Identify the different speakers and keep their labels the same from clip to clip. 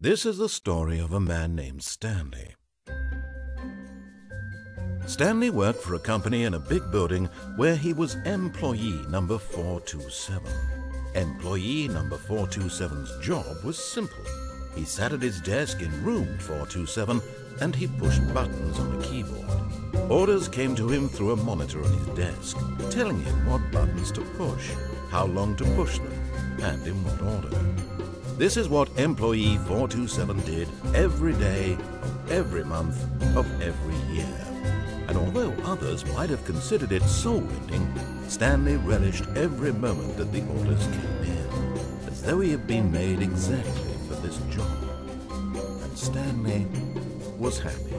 Speaker 1: This is the story of a man named Stanley. Stanley worked for a company in a big building where he was employee number 427. Employee number 427's job was simple. He sat at his desk in room 427 and he pushed buttons on the keyboard. Orders came to him through a monitor on his desk, telling him what buttons to push, how long to push them, and in what order. This is what employee 427 did every day of every month of every year. And although others might have considered it soul-rending, Stanley relished every moment that the orders came in, as though he had been made exactly for this job. And Stanley was happy.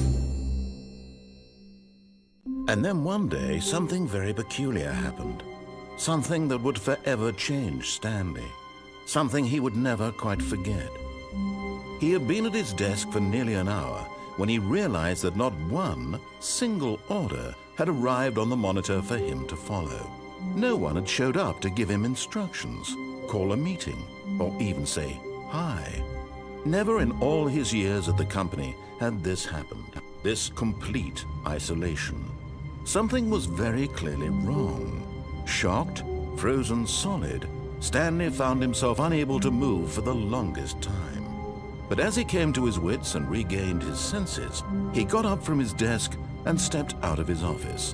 Speaker 1: And then one day, something very peculiar happened. Something that would forever change Stanley. Something he would never quite forget. He had been at his desk for nearly an hour when he realized that not one single order had arrived on the monitor for him to follow. No one had showed up to give him instructions, call a meeting, or even say hi. Never in all his years at the company had this happened, this complete isolation. Something was very clearly wrong. Shocked, frozen solid, Stanley found himself unable to move for the longest time. But as he came to his wits and regained his senses, he got up from his desk and stepped out of his office.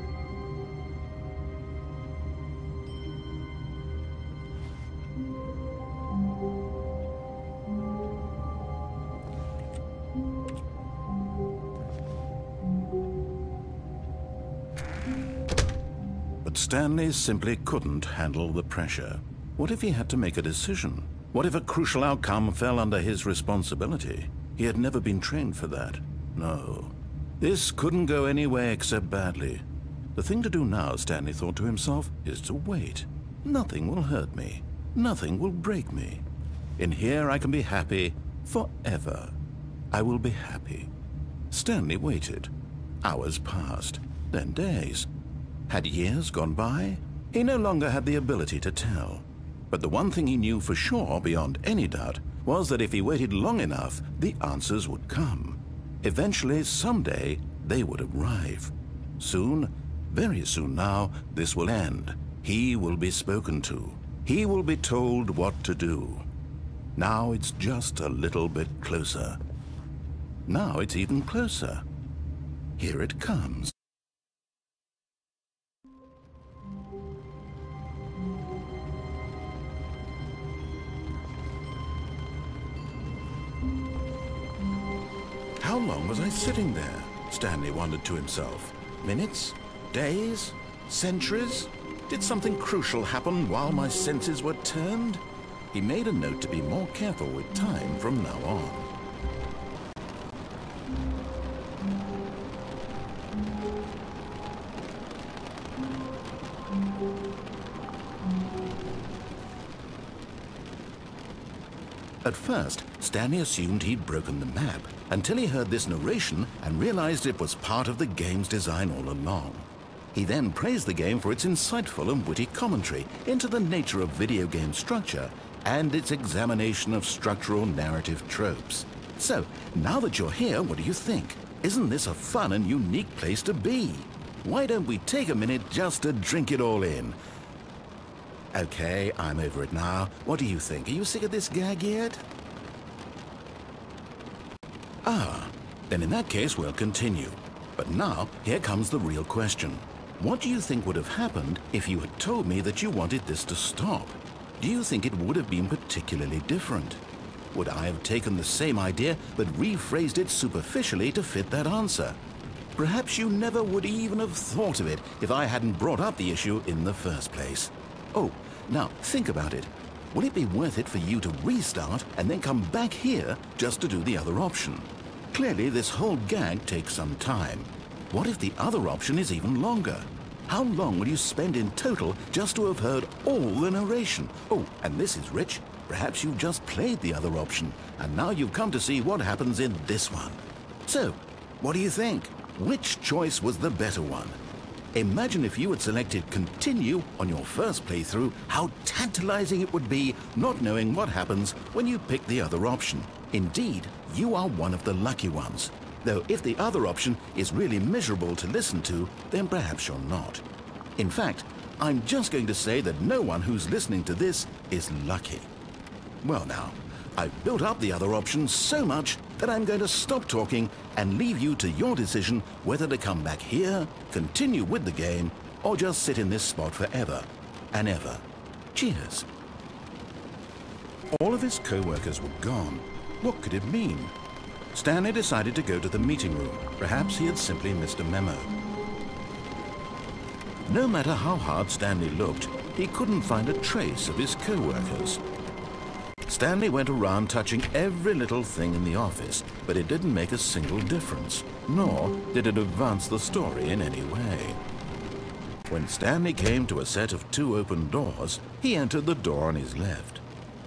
Speaker 1: But Stanley simply couldn't handle the pressure. What if he had to make a decision? What if a crucial outcome fell under his responsibility? He had never been trained for that. No. This couldn't go any way except badly. The thing to do now, Stanley thought to himself, is to wait. Nothing will hurt me. Nothing will break me. In here I can be happy forever. I will be happy. Stanley waited. Hours passed, then days. Had years gone by? He no longer had the ability to tell. But the one thing he knew for sure, beyond any doubt, was that if he waited long enough, the answers would come. Eventually, someday, they would arrive. Soon, very soon now, this will end. He will be spoken to. He will be told what to do. Now it's just a little bit closer. Now it's even closer. Here it comes. How long was I sitting there? Stanley wondered to himself. Minutes? Days? Centuries? Did something crucial happen while my senses were turned? He made a note to be more careful with time from now on. At first, Stanley assumed he'd broken the map, until he heard this narration and realized it was part of the game's design all along. He then praised the game for its insightful and witty commentary into the nature of video game structure and its examination of structural narrative tropes. So, now that you're here, what do you think? Isn't this a fun and unique place to be? Why don't we take a minute just to drink it all in? Okay, I'm over it now. What do you think? Are you sick of this gag yet? Ah, then in that case we'll continue. But now, here comes the real question. What do you think would have happened if you had told me that you wanted this to stop? Do you think it would have been particularly different? Would I have taken the same idea but rephrased it superficially to fit that answer? Perhaps you never would even have thought of it if I hadn't brought up the issue in the first place. Oh, now think about it. Will it be worth it for you to restart and then come back here just to do the other option? Clearly, this whole gag takes some time. What if the other option is even longer? How long will you spend in total just to have heard all the narration? Oh, and this is rich. Perhaps you've just played the other option, and now you've come to see what happens in this one. So, what do you think? Which choice was the better one? Imagine if you had selected Continue on your first playthrough, how tantalizing it would be not knowing what happens when you pick the other option. Indeed, you are one of the lucky ones. Though if the other option is really miserable to listen to, then perhaps you're not. In fact, I'm just going to say that no one who's listening to this is lucky. Well now, I've built up the other option so much that I'm going to stop talking and leave you to your decision whether to come back here, continue with the game, or just sit in this spot forever and ever. Cheers. All of his co-workers were gone. What could it mean? Stanley decided to go to the meeting room. Perhaps he had simply missed a memo. No matter how hard Stanley looked, he couldn't find a trace of his co-workers. Stanley went around touching every little thing in the office, but it didn't make a single difference, nor did it advance the story in any way. When Stanley came to a set of 2 open doors, he entered the door on his left.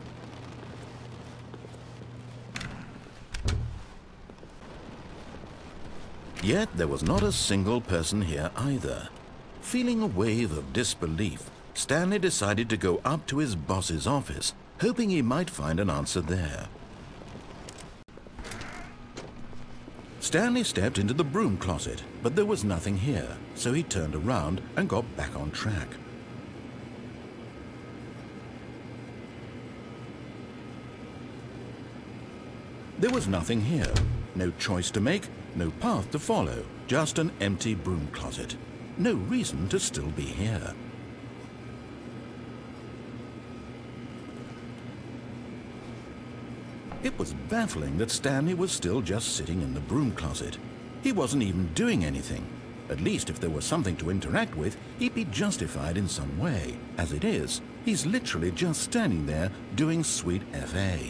Speaker 1: Yet there was not a single person here either. Feeling a wave of disbelief, Stanley decided to go up to his boss's office, hoping he might find an answer there. Stanley stepped into the broom closet, but there was nothing here, so he turned around and got back on track. There was nothing here. No choice to make, no path to follow, just an empty broom closet. No reason to still be here. It was baffling that Stanley was still just sitting in the broom closet. He wasn't even doing anything. At least if there was something to interact with, he'd be justified in some way. As it is, he's literally just standing there doing sweet FA.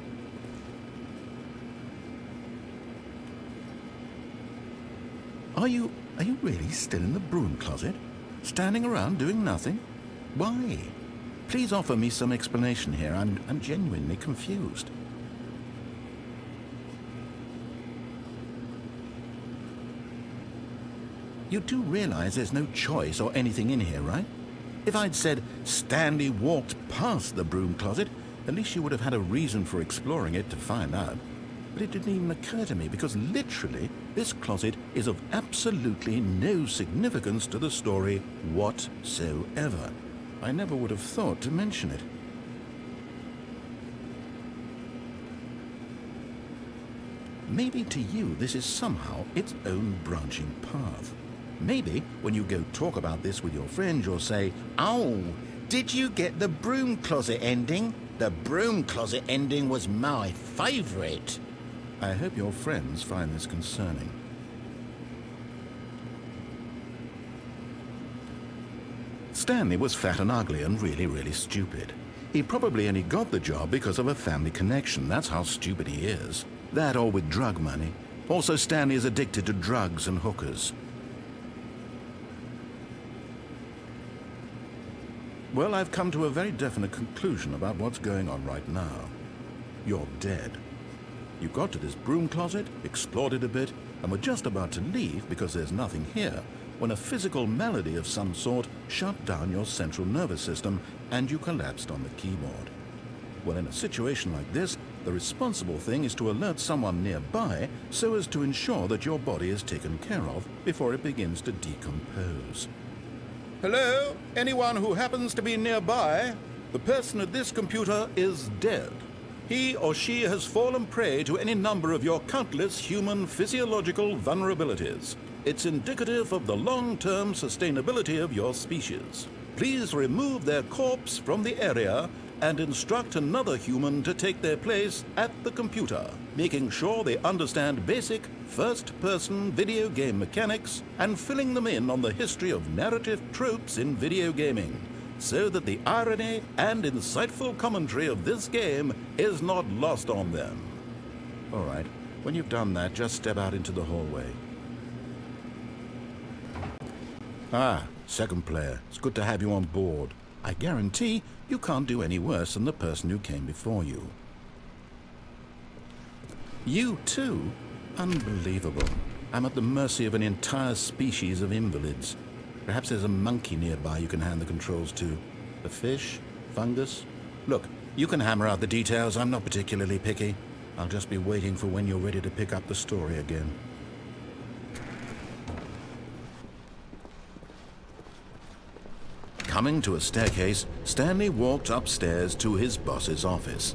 Speaker 1: Are you really still in the broom closet? Standing around doing nothing? Why? Please offer me some explanation here. I'm genuinely confused. You do realize there's no choice or anything in here, right? If I'd said Stanley walked past the broom closet, at least you would have had a reason for exploring it to find out. But it didn't even occur to me because literally this closet is of absolutely no significance to the story whatsoever. I never would have thought to mention it. Maybe to you this is somehow its own branching path. Maybe when you go talk about this with your friends, you'll say, "Oh, did you get the broom closet ending? The broom closet ending was my favorite." I hope your friends find this concerning. Stanley was fat and ugly and really stupid. He probably only got the job because of a family connection. That's how stupid he is. That or with drug money. Also, Stanley is addicted to drugs and hookers. Well, I've come to a very definite conclusion about what's going on right now. You're dead. You got to this broom closet, explored it a bit, and were just about to leave because there's nothing here, when a physical malady of some sort shut down your central nervous system and you collapsed on the keyboard. Well, in a situation like this, the responsible thing is to alert someone nearby so as to ensure that your body is taken care of before it begins to decompose. Hello? Anyone who happens to be nearby? The person at this computer is dead. He or she has fallen prey to any number of your countless human physiological vulnerabilities. It's indicative of the long-term sustainability of your species. Please remove their corpse from the area and instruct another human to take their place at the computer, making sure they understand basic first-person video game mechanics and filling them in on the history of narrative tropes in video gaming, so that the irony and insightful commentary of this game is not lost on them. All right, when you've done that, just step out into the hallway. Ah, second player, it's good to have you on board. I guarantee you can't do any worse than the person who came before you. You too? Unbelievable. I'm at the mercy of an entire species of invalids. Perhaps there's a monkey nearby you can hand the controls to. A fish? Fungus? Look, you can hammer out the details. I'm not particularly picky. I'll just be waiting for when you're ready to pick up the story again. Coming to a staircase, Stanley walked upstairs to his boss's office.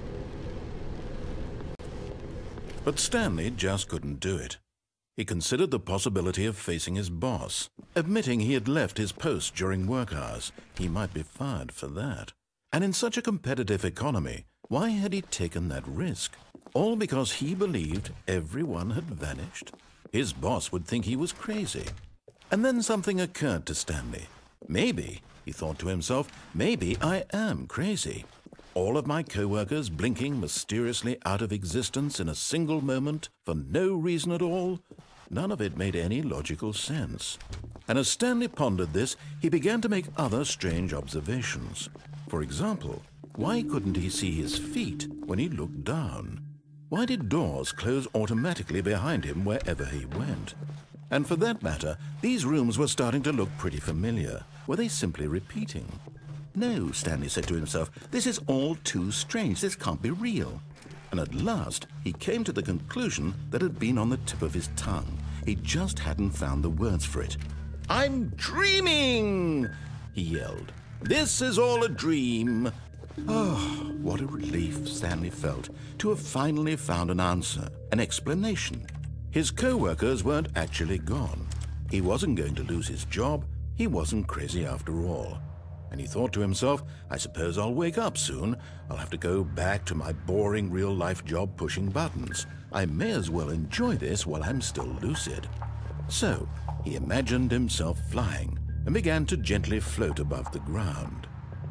Speaker 1: But Stanley just couldn't do it. He considered the possibility of facing his boss. Admitting he had left his post during work hours, he might be fired for that. And in such a competitive economy, why had he taken that risk? All because he believed everyone had vanished? His boss would think he was crazy. And then something occurred to Stanley. Maybe, he thought to himself, maybe I am crazy. All of my co-workers blinking mysteriously out of existence in a single moment for no reason at all? None of it made any logical sense. And as Stanley pondered this, he began to make other strange observations. For example, why couldn't he see his feet when he looked down? Why did doors close automatically behind him wherever he went? And for that matter, these rooms were starting to look pretty familiar. Were they simply repeating? No, Stanley said to himself, this is all too strange. This can't be real. And at last, he came to the conclusion that had been on the tip of his tongue. He just hadn't found the words for it. "I'm dreaming!" he yelled. "This is all a dream." Oh, what a relief Stanley felt to have finally found an answer, an explanation. His co-workers weren't actually gone. He wasn't going to lose his job. He wasn't crazy after all. And he thought to himself, I suppose I'll wake up soon. I'll have to go back to my boring real-life job pushing buttons. I may as well enjoy this while I'm still lucid. So he imagined himself flying and began to gently float above the ground.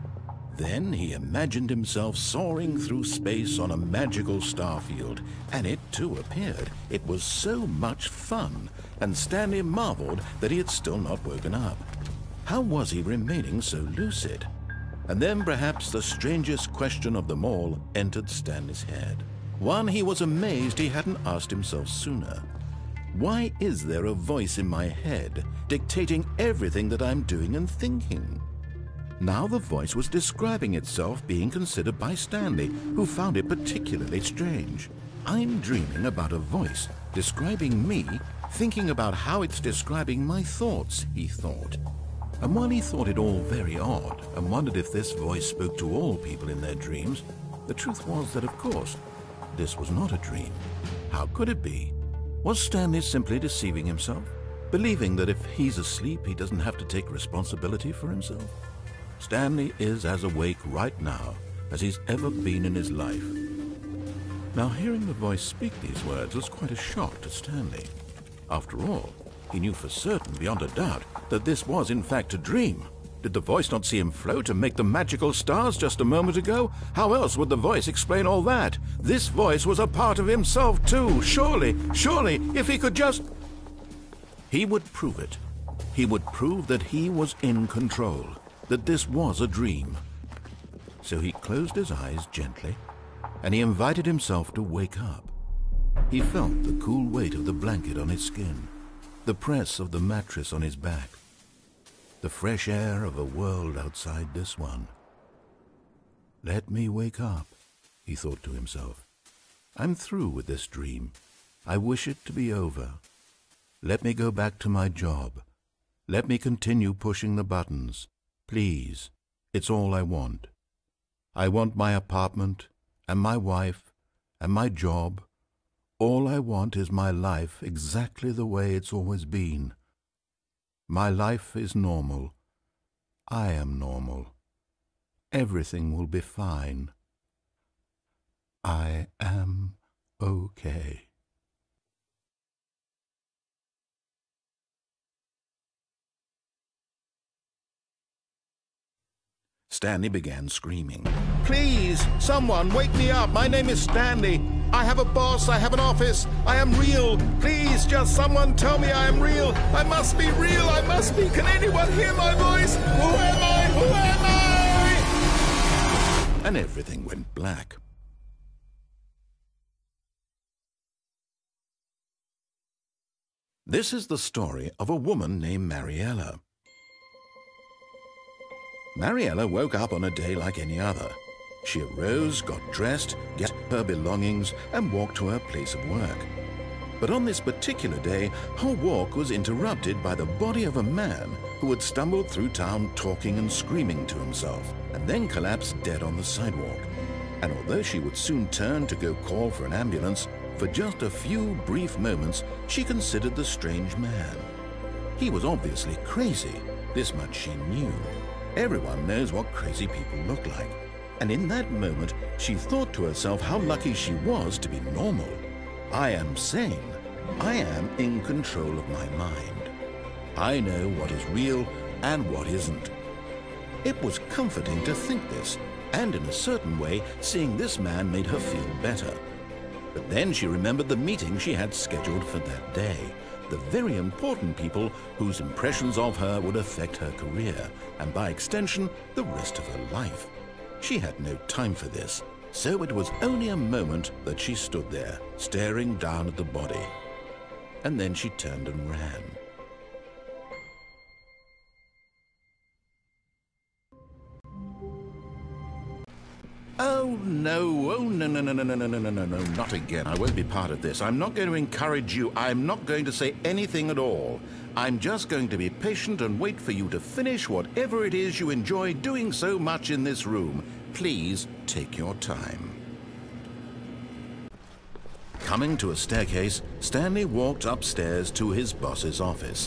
Speaker 1: Then he imagined himself soaring through space on a magical starfield, and it too appeared. It was so much fun, and Stanley marveled that he had still not woken up. How was he remaining so lucid? And then perhaps the strangest question of them all entered Stanley's head. One he was amazed he hadn't asked himself sooner. Why is there a voice in my head dictating everything that I'm doing and thinking? Now the voice was describing itself being considered by Stanley, who found it particularly strange. I'm dreaming about a voice describing me, thinking about how it's describing my thoughts, he thought. And while he thought it all very odd and wondered if this voice spoke to all people in their dreams, the truth was that, of course, this was not a dream. How could it be? Was Stanley simply deceiving himself, believing that if he's asleep, he doesn't have to take responsibility for himself? Stanley is as awake right now as he's ever been in his life. Now, hearing the voice speak these words was quite a shock to Stanley. After all, he knew for certain, beyond a doubt, that this was in fact a dream. Did the voice not see him float and make the magical stars just a moment ago? How else would the voice explain all that? This voice was a part of himself too. Surely, if he could just... He would prove it. He would prove that he was in control, that this was a dream. So he closed his eyes gently, and he invited himself to wake up. He felt the cool weight of the blanket on his skin, the press of the mattress on his back, the fresh air of a world outside this one. Let me wake up, he thought to himself. I'm through with this dream. I wish it to be over. Let me go back to my job. Let me continue pushing the buttons. Please, it's all I want. I want my apartment, and my wife, and my job. All I want is my life exactly the way it's always been. My life is normal. I am normal. Everything will be fine. I am okay. Stanley began screaming. Please, someone, wake me up. My name is Stanley. I have a boss. I have an office. I am real. Please, just someone tell me I am real. I must be real. I must be. Can anyone hear my voice? Who am I? Who am I? And everything went black. This is the story of a woman named Mariella. Mariella woke up on a day like any other. She arose, got dressed, gathered her belongings, and walked to her place of work. But on this particular day, her walk was interrupted by the body of a man who had stumbled through town talking and screaming to himself, and then collapsed dead on the sidewalk. And although she would soon turn to go call for an ambulance, for just a few brief moments she considered the strange man. He was obviously crazy, this much she knew. Everyone knows what crazy people look like. And in that moment, she thought to herself how lucky she was to be normal. I am sane. I am in control of my mind. I know what is real and what isn't. It was comforting to think this, and in a certain way, seeing this man made her feel better. But then she remembered the meeting she had scheduled for that day, the very important people whose impressions of her would affect her career, and by extension, the rest of her life. She had no time for this, so it was only a moment that she stood there, staring down at the body. And then she turned and ran. Oh no, not again. I won't be part of this. I'm not going to encourage you. I'm not going to say anything at all. I'm just going to be patient and wait for you to finish whatever it is you enjoy doing so much in this room. Please take your time. Coming to a staircase, Stanley walked upstairs to his boss's office.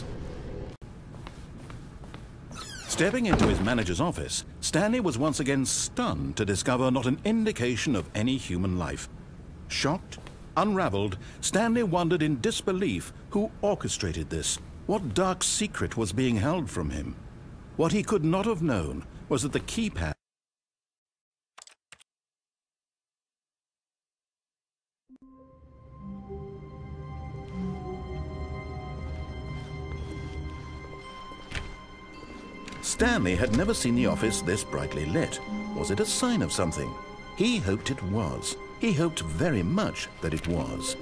Speaker 1: Stepping into his manager's office, Stanley was once again stunned to discover not an indication of any human life. Shocked, unraveled, Stanley wondered in disbelief who orchestrated this, what dark secret was being held from him. What he could not have known was that the keypad Stanley had never seen the office this brightly lit. Was it a sign of something? He hoped it was. He hoped very much that it was.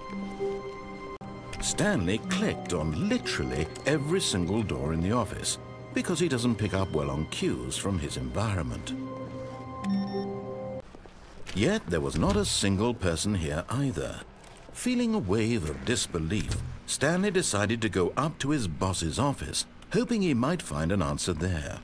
Speaker 1: Stanley clicked on literally every single door in the office because he doesn't pick up well on cues from his environment. Yet there was not a single person here either. Feeling a wave of disbelief, Stanley decided to go up to his boss's office, hoping he might find an answer there.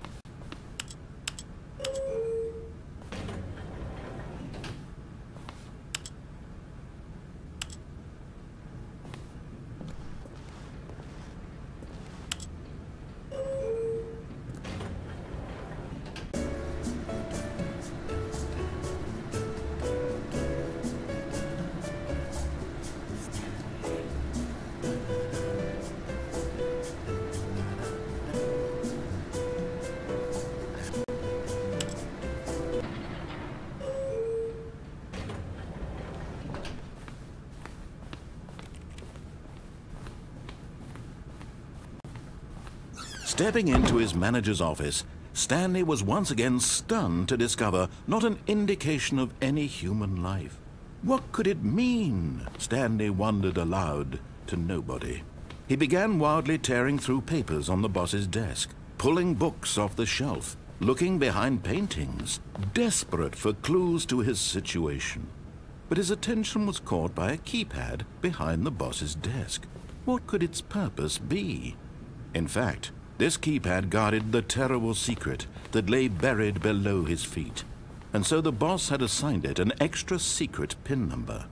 Speaker 1: Stepping into his manager's office, Stanley was once again stunned to discover not an indication of any human life. What could it mean? Stanley wondered aloud to nobody. He began wildly tearing through papers on the boss's desk, pulling books off the shelf, looking behind paintings, desperate for clues to his situation. But his attention was caught by a keypad behind the boss's desk. What could its purpose be? In fact, this keypad guarded the terrible secret that lay buried below his feet. And so the boss had assigned it an extra secret PIN number,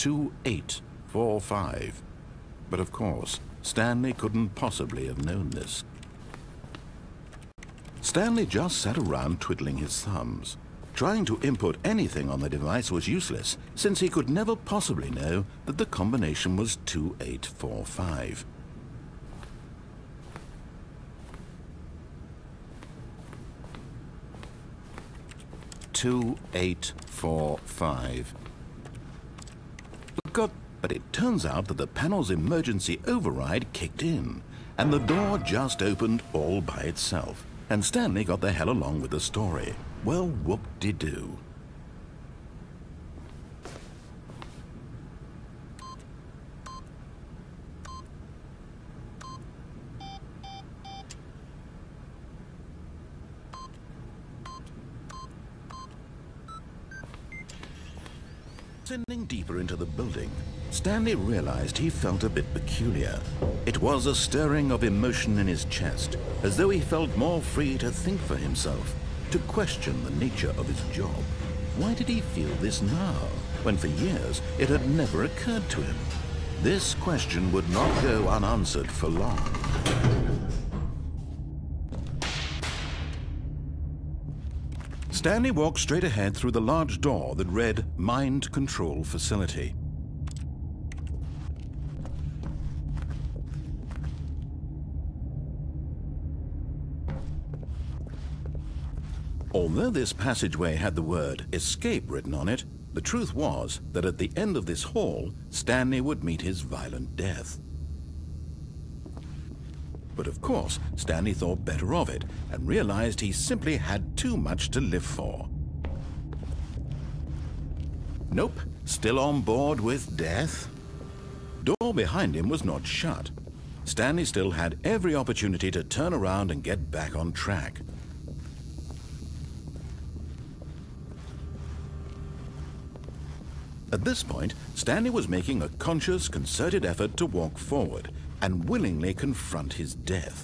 Speaker 1: 2845. But of course, Stanley couldn't possibly have known this. Stanley just sat around twiddling his thumbs. Trying to input anything on the device was useless, since he could never possibly know that the combination was 2845. 2845. But it turns out that the panel's emergency override kicked in, and the door just opened all by itself. And Stanley got the hell along with the story. Well, whoop-de-doo. Descending deeper into the building, Stanley realized he felt a bit peculiar. It was a stirring of emotion in his chest, as though he felt more free to think for himself, to question the nature of his job. Why did he feel this now, when for years it had never occurred to him? This question would not go unanswered for long. Stanley walked straight ahead through the large door that read Mind Control Facility. Although this passageway had the word Escape written on it, the truth was that at the end of this hall, Stanley would meet his violent death. But of course, Stanley thought better of it and realized he simply had too much to live for. Nope, still on board with death. Door behind him was not shut. Stanley still had every opportunity to turn around and get back on track. At this point, Stanley was making a conscious, concerted effort to walk forward and willingly confront his death.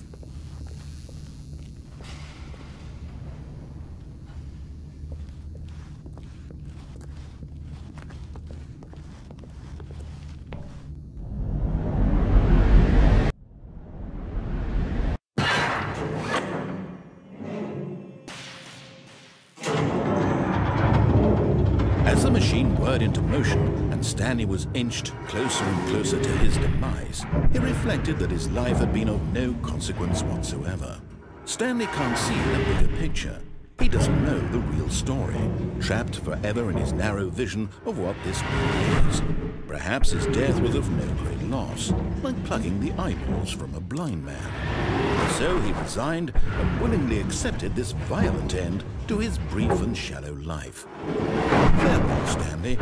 Speaker 1: As the machine whirred into motion and Stanley was inched closer and closer to his demise, he reflected that his life had been of no consequence whatsoever. Stanley can't see the bigger picture. He doesn't know the real story, trapped forever in his narrow vision of what this world is. Perhaps his death was of no great loss, like plucking the eyeballs from a blind man. So he resigned and willingly accepted this violent end to his brief and shallow life. Farewell, Stanley.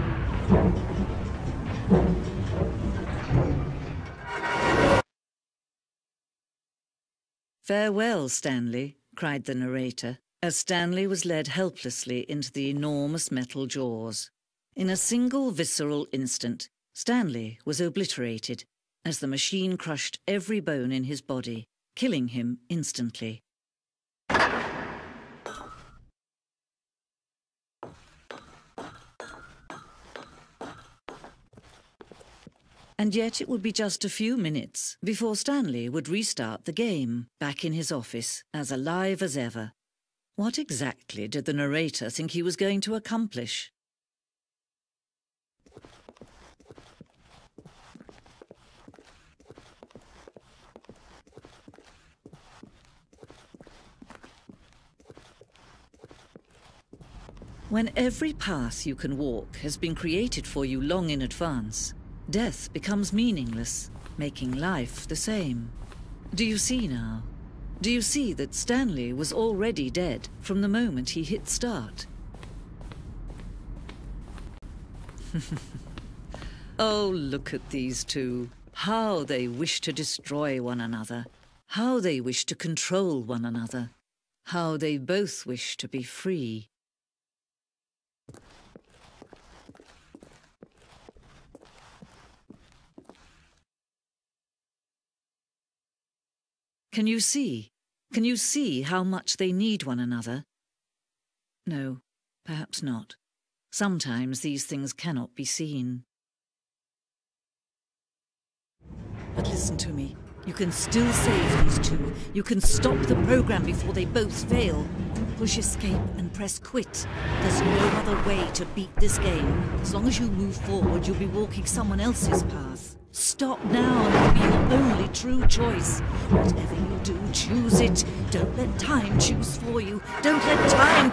Speaker 2: "Farewell, Stanley," cried the narrator, as Stanley was led helplessly into the enormous metal jaws. In a single visceral instant, Stanley was obliterated as the machine crushed every bone in his body, killing him instantly. And yet it would be just a few minutes before Stanley would restart the game, back in his office, as alive as ever. What exactly did the narrator think he was going to accomplish? When every path you can walk has been created for you long in advance, death becomes meaningless, making life the same. Do you see now? Do you see that Stanley was already dead from the moment he hit start? Oh, look at these two. How they wish to destroy one another. How they wish to control one another. How they both wish to be free. Can you see? Can you see how much they need one another? No, perhaps not. Sometimes these things cannot be seen. But listen to me. You can still save these two. You can stop the program before they both fail. Push escape and press quit. There's no other way to beat this game. As long as you move forward, you'll be walking someone else's path. Stop now and it'll be your only true choice. Whatever you do, choose it. Don't let time choose for you. Don't let time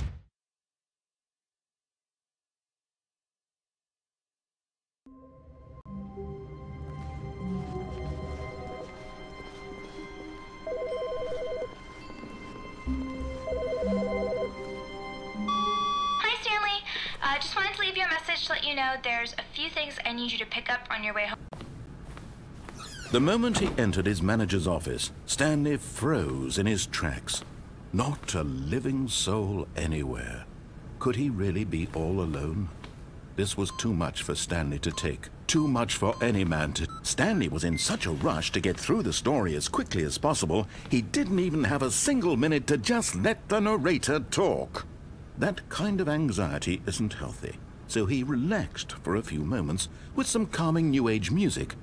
Speaker 3: Just wanted to leave you a message to let you know there's a few things I need you to pick up on your way home.
Speaker 1: The moment he entered his manager's office, Stanley froze in his tracks. Not a living soul anywhere. Could he really be all alone? This was too much for Stanley to take. Too much for any man to... Stanley was in such a rush to get through the story as quickly as possible, he didn't even have a single minute to just let the narrator talk. That kind of anxiety isn't healthy, so he relaxed for a few moments with some calming New Age music.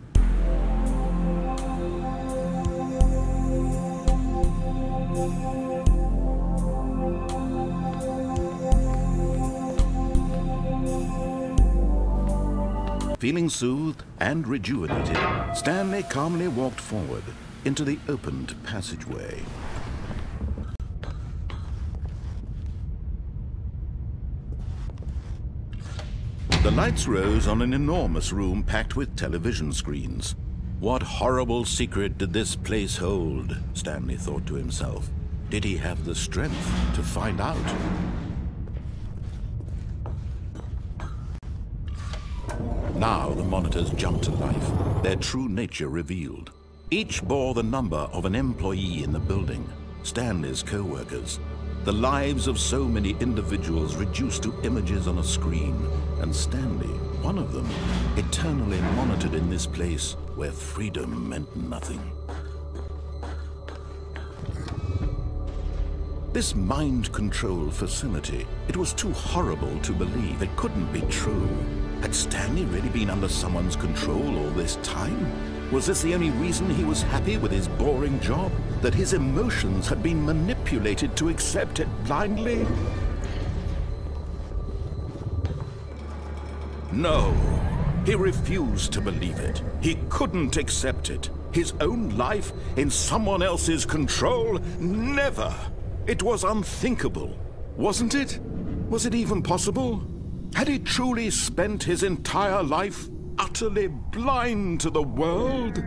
Speaker 1: Feeling soothed and rejuvenated, Stanley calmly walked forward into the opened passageway. The lights rose on an enormous room packed with television screens. What horrible secret did this place hold? Stanley thought to himself. Did he have the strength to find out? Now the monitors jumped to life, their true nature revealed. Each bore the number of an employee in the building, Stanley's co-workers. The lives of so many individuals reduced to images on a screen, and Stanley, one of them, eternally monitored in this place where freedom meant nothing. This mind control facility, it was too horrible to believe. It couldn't be true. Had Stanley really been under someone's control all this time? Was this the only reason he was happy with his boring job? That his emotions had been manipulated to accept it blindly? No, he refused to believe it. He couldn't accept it. His own life in someone else's control? Never! It was unthinkable, wasn't it? Was it even possible? Had he truly spent his entire life utterly blind to the world?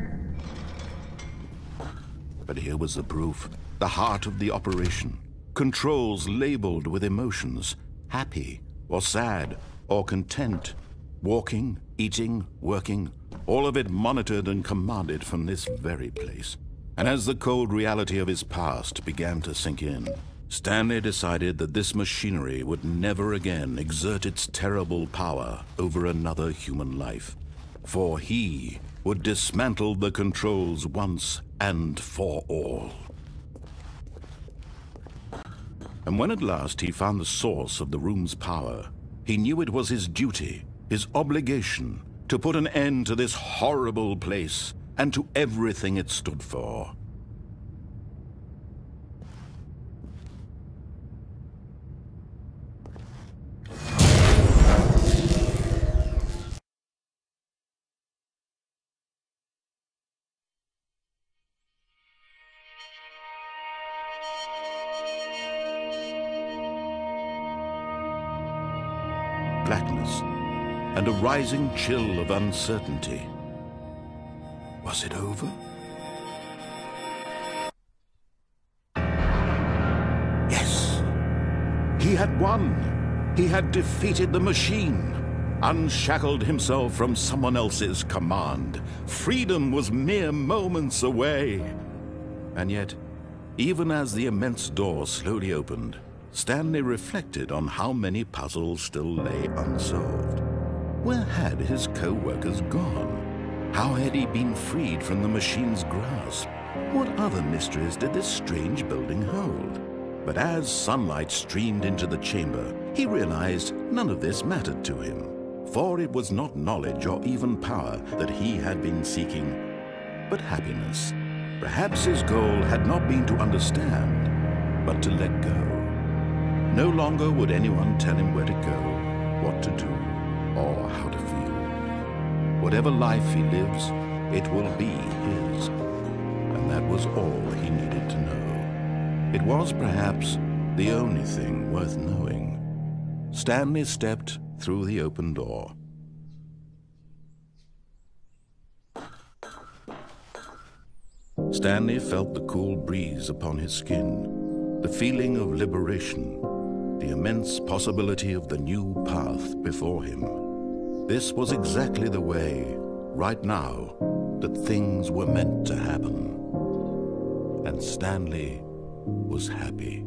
Speaker 1: But here was the proof, the heart of the operation. Controls labeled with emotions, happy or sad or content. Walking, eating, working, all of it monitored and commanded from this very place. And as the cold reality of his past began to sink in, Stanley decided that this machinery would never again exert its terrible power over another human life. For he would dismantle the controls once and for all. And when at last he found the source of the room's power, he knew it was his duty, his obligation, to put an end to this horrible place and to everything it stood for. Blackness and a rising chill of uncertainty. Was it over? Yes! He had won! He had defeated the machine, unshackled himself from someone else's command. Freedom was mere moments away. And yet, even as the immense door slowly opened, Stanley reflected on how many puzzles still lay unsolved. Where had his co-workers gone? How had he been freed from the machine's grasp? What other mysteries did this strange building hold? But as sunlight streamed into the chamber, he realized none of this mattered to him. For it was not knowledge or even power that he had been seeking, but happiness. Perhaps his goal had not been to understand, but to let go. No longer would anyone tell him where to go, what to do, or how to feel. Whatever life he lives, it will be his. And that was all he needed to know. It was perhaps the only thing worth knowing. Stanley stepped through the open door. Stanley felt the cool breeze upon his skin, the feeling of liberation, the immense possibility of the new path before him. This was exactly the way, right now, that things were meant to happen. And Stanley was happy.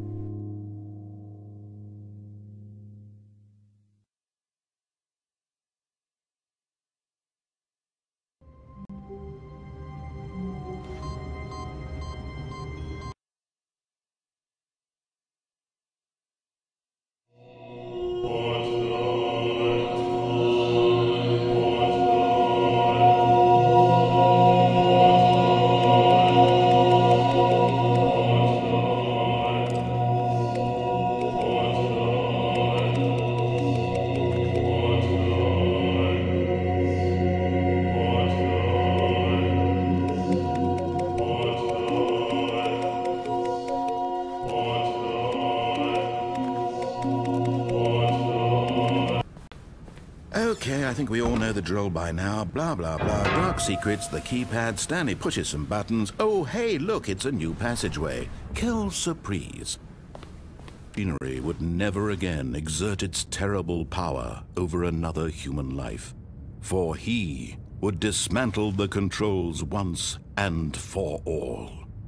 Speaker 1: Okay, I think we all know the drill by now. Blah, blah, blah. Dark secrets, the keypad, Stanley pushes some buttons. Oh, hey, look, it's a new passageway. Quelle surprise. Machinery would never again exert its terrible power over another human life. For he would dismantle the controls once and for all.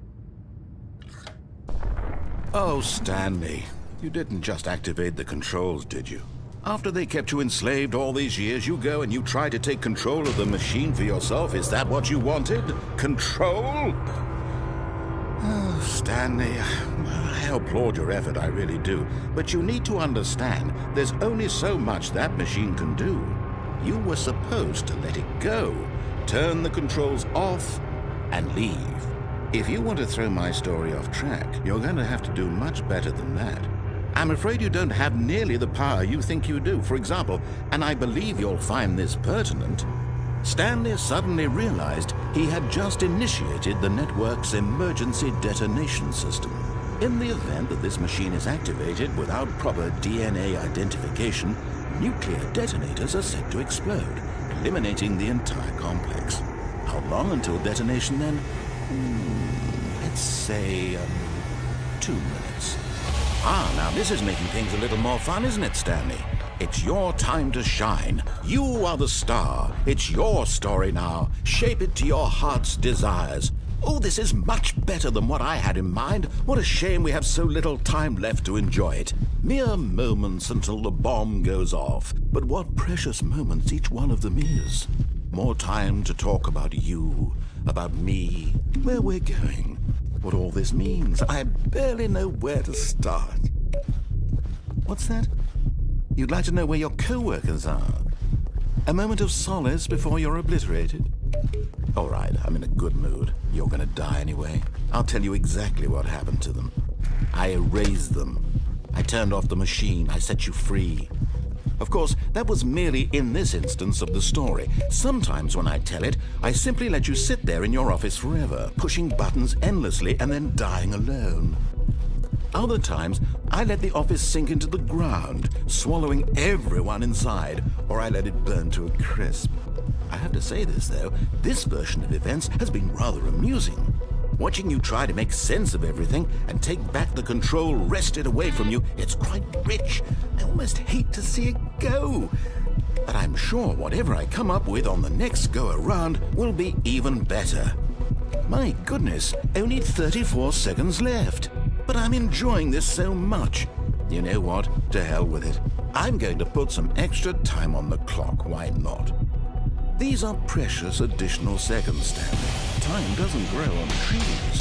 Speaker 1: Oh, Stanley, you didn't just activate the controls, did you? After they kept you enslaved all these years, you go and you try to take control of the machine for yourself. Is that what you wanted? Control? Oh, Stanley, I applaud your effort, I really do. But you need to understand, there's only so much that machine can do. You were supposed to let it go, turn the controls off, and leave. If you want to throw my story off track, you're going to have to do much better than that. I'm afraid you don't have nearly the power you think you do. For example, and I believe you'll find this pertinent, Stanley suddenly realized he had just initiated the network's emergency detonation system. In the event that this machine is activated without proper DNA identification, nuclear detonators are set to explode, eliminating the entire complex. How long until detonation then? Let's say 2 minutes. Ah, now this is making things a little more fun, isn't it, Stanley? It's your time to shine. You are the star. It's your story now. Shape it to your heart's desires. Oh, this is much better than what I had in mind. What a shame we have so little time left to enjoy it. Mere moments until the bomb goes off. But what precious moments each one of them is. More time to talk about you, about me, where we're going, what all this means. I barely know where to start. What's that? You'd like to know where your co-workers are? A moment of solace before you're obliterated? All right, I'm in a good mood. You're gonna die anyway. I'll tell you exactly what happened to them. I erased them. I turned off the machine. I set you free. Of course, that was merely in this instance of the story. Sometimes when I tell it, I simply let you sit there in your office forever, pushing buttons endlessly and then dying alone. Other times, I let the office sink into the ground, swallowing everyone inside, or I let it burn to a crisp. I have to say this, though, this version of events has been rather amusing. Watching you try to make sense of everything and take back the control wrested away from you, it's quite rich. I almost hate to see it go. But I'm sure whatever I come up with on the next go-around will be even better. My goodness, only 34 seconds left. But I'm enjoying this so much. You know what? To hell with it. I'm going to put some extra time on the clock. Why not? These are precious additional seconds, Stanley. Time doesn't grow on trees.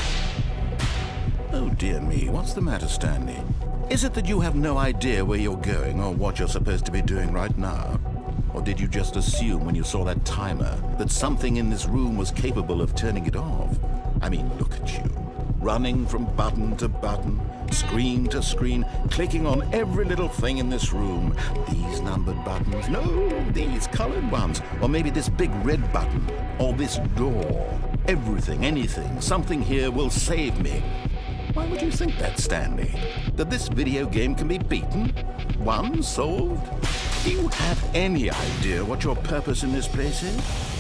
Speaker 1: Oh dear me, what's the matter, Stanley? Is it that you have no idea where you're going or what you're supposed to be doing right now? Or did you just assume when you saw that timer that something in this room was capable of turning it off? I mean, look at you. Running from button to button, screen to screen, clicking on every little thing in this room. These numbered buttons, no, these colored ones. Or maybe this big red button, or this door. Everything, anything, something here will save me. Why would you think that, Stanley? That this video game can be beaten? Won? Solved? Do you have any idea what your purpose in this place is?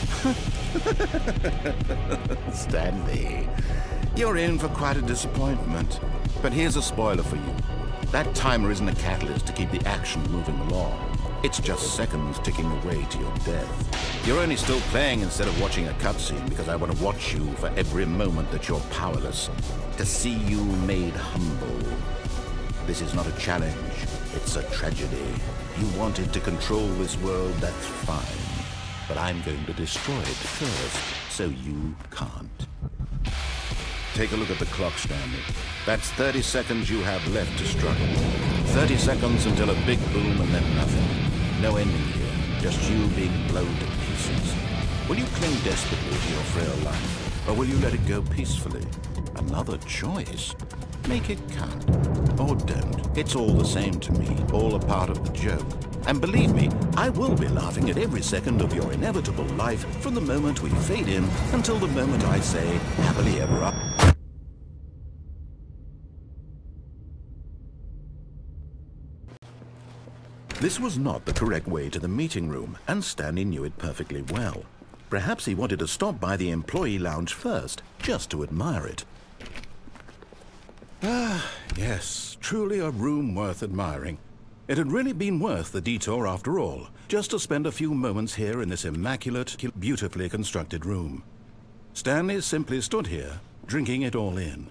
Speaker 1: Stanley, you're in for quite a disappointment. But here's a spoiler for you. That timer isn't a catalyst to keep the action moving along. It's just seconds ticking away to your death. You're only still playing instead of watching a cutscene because I want to watch you for every moment that you're powerless. To see you made humble. This is not a challenge. It's a tragedy. You wanted to control this world, that's fine. But I'm going to destroy it first, so you can't. Take a look at the clock, Stanley. That's 30 seconds you have left to struggle. 30 seconds until a big boom and then nothing. No ending here, just you being blown to pieces. Will you cling desperately to your frail life, or will you let it go peacefully? Another choice. Make it count. Or don't. It's all the same to me, all a part of the joke. And believe me, I will be laughing at every second of your inevitable life from the moment we fade in until the moment I say, happily ever after. This was not the correct way to the meeting room, and Stanley knew it perfectly well. Perhaps he wanted to stop by the employee lounge first, just to admire it. Ah, yes, truly a room worth admiring. It had really been worth the detour after all, just to spend a few moments here in this immaculate, beautifully constructed room. Stanley simply stood here, drinking it all in.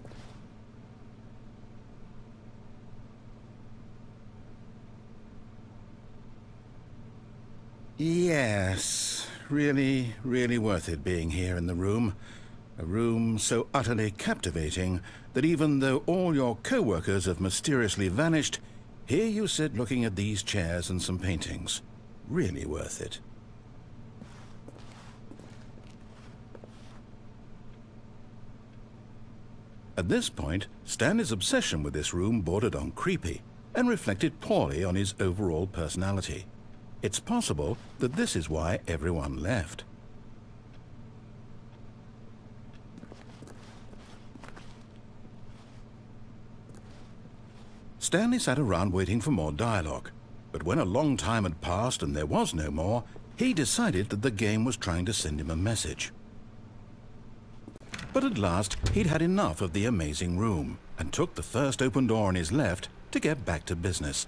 Speaker 1: Yes, really, really worth it being here in the room. A room so utterly captivating that even though all your co-workers have mysteriously vanished, here you sit looking at these chairs and some paintings. Really worth it. At this point, Stanley's obsession with this room bordered on creepy and reflected poorly on his overall personality. It's possible that this is why everyone left. Stanley sat around waiting for more dialogue, but when a long time had passed and there was no more, he decided that the game was trying to send him a message. But at last, he'd had enough of the amazing room, and took the first open door on his left to get back to business.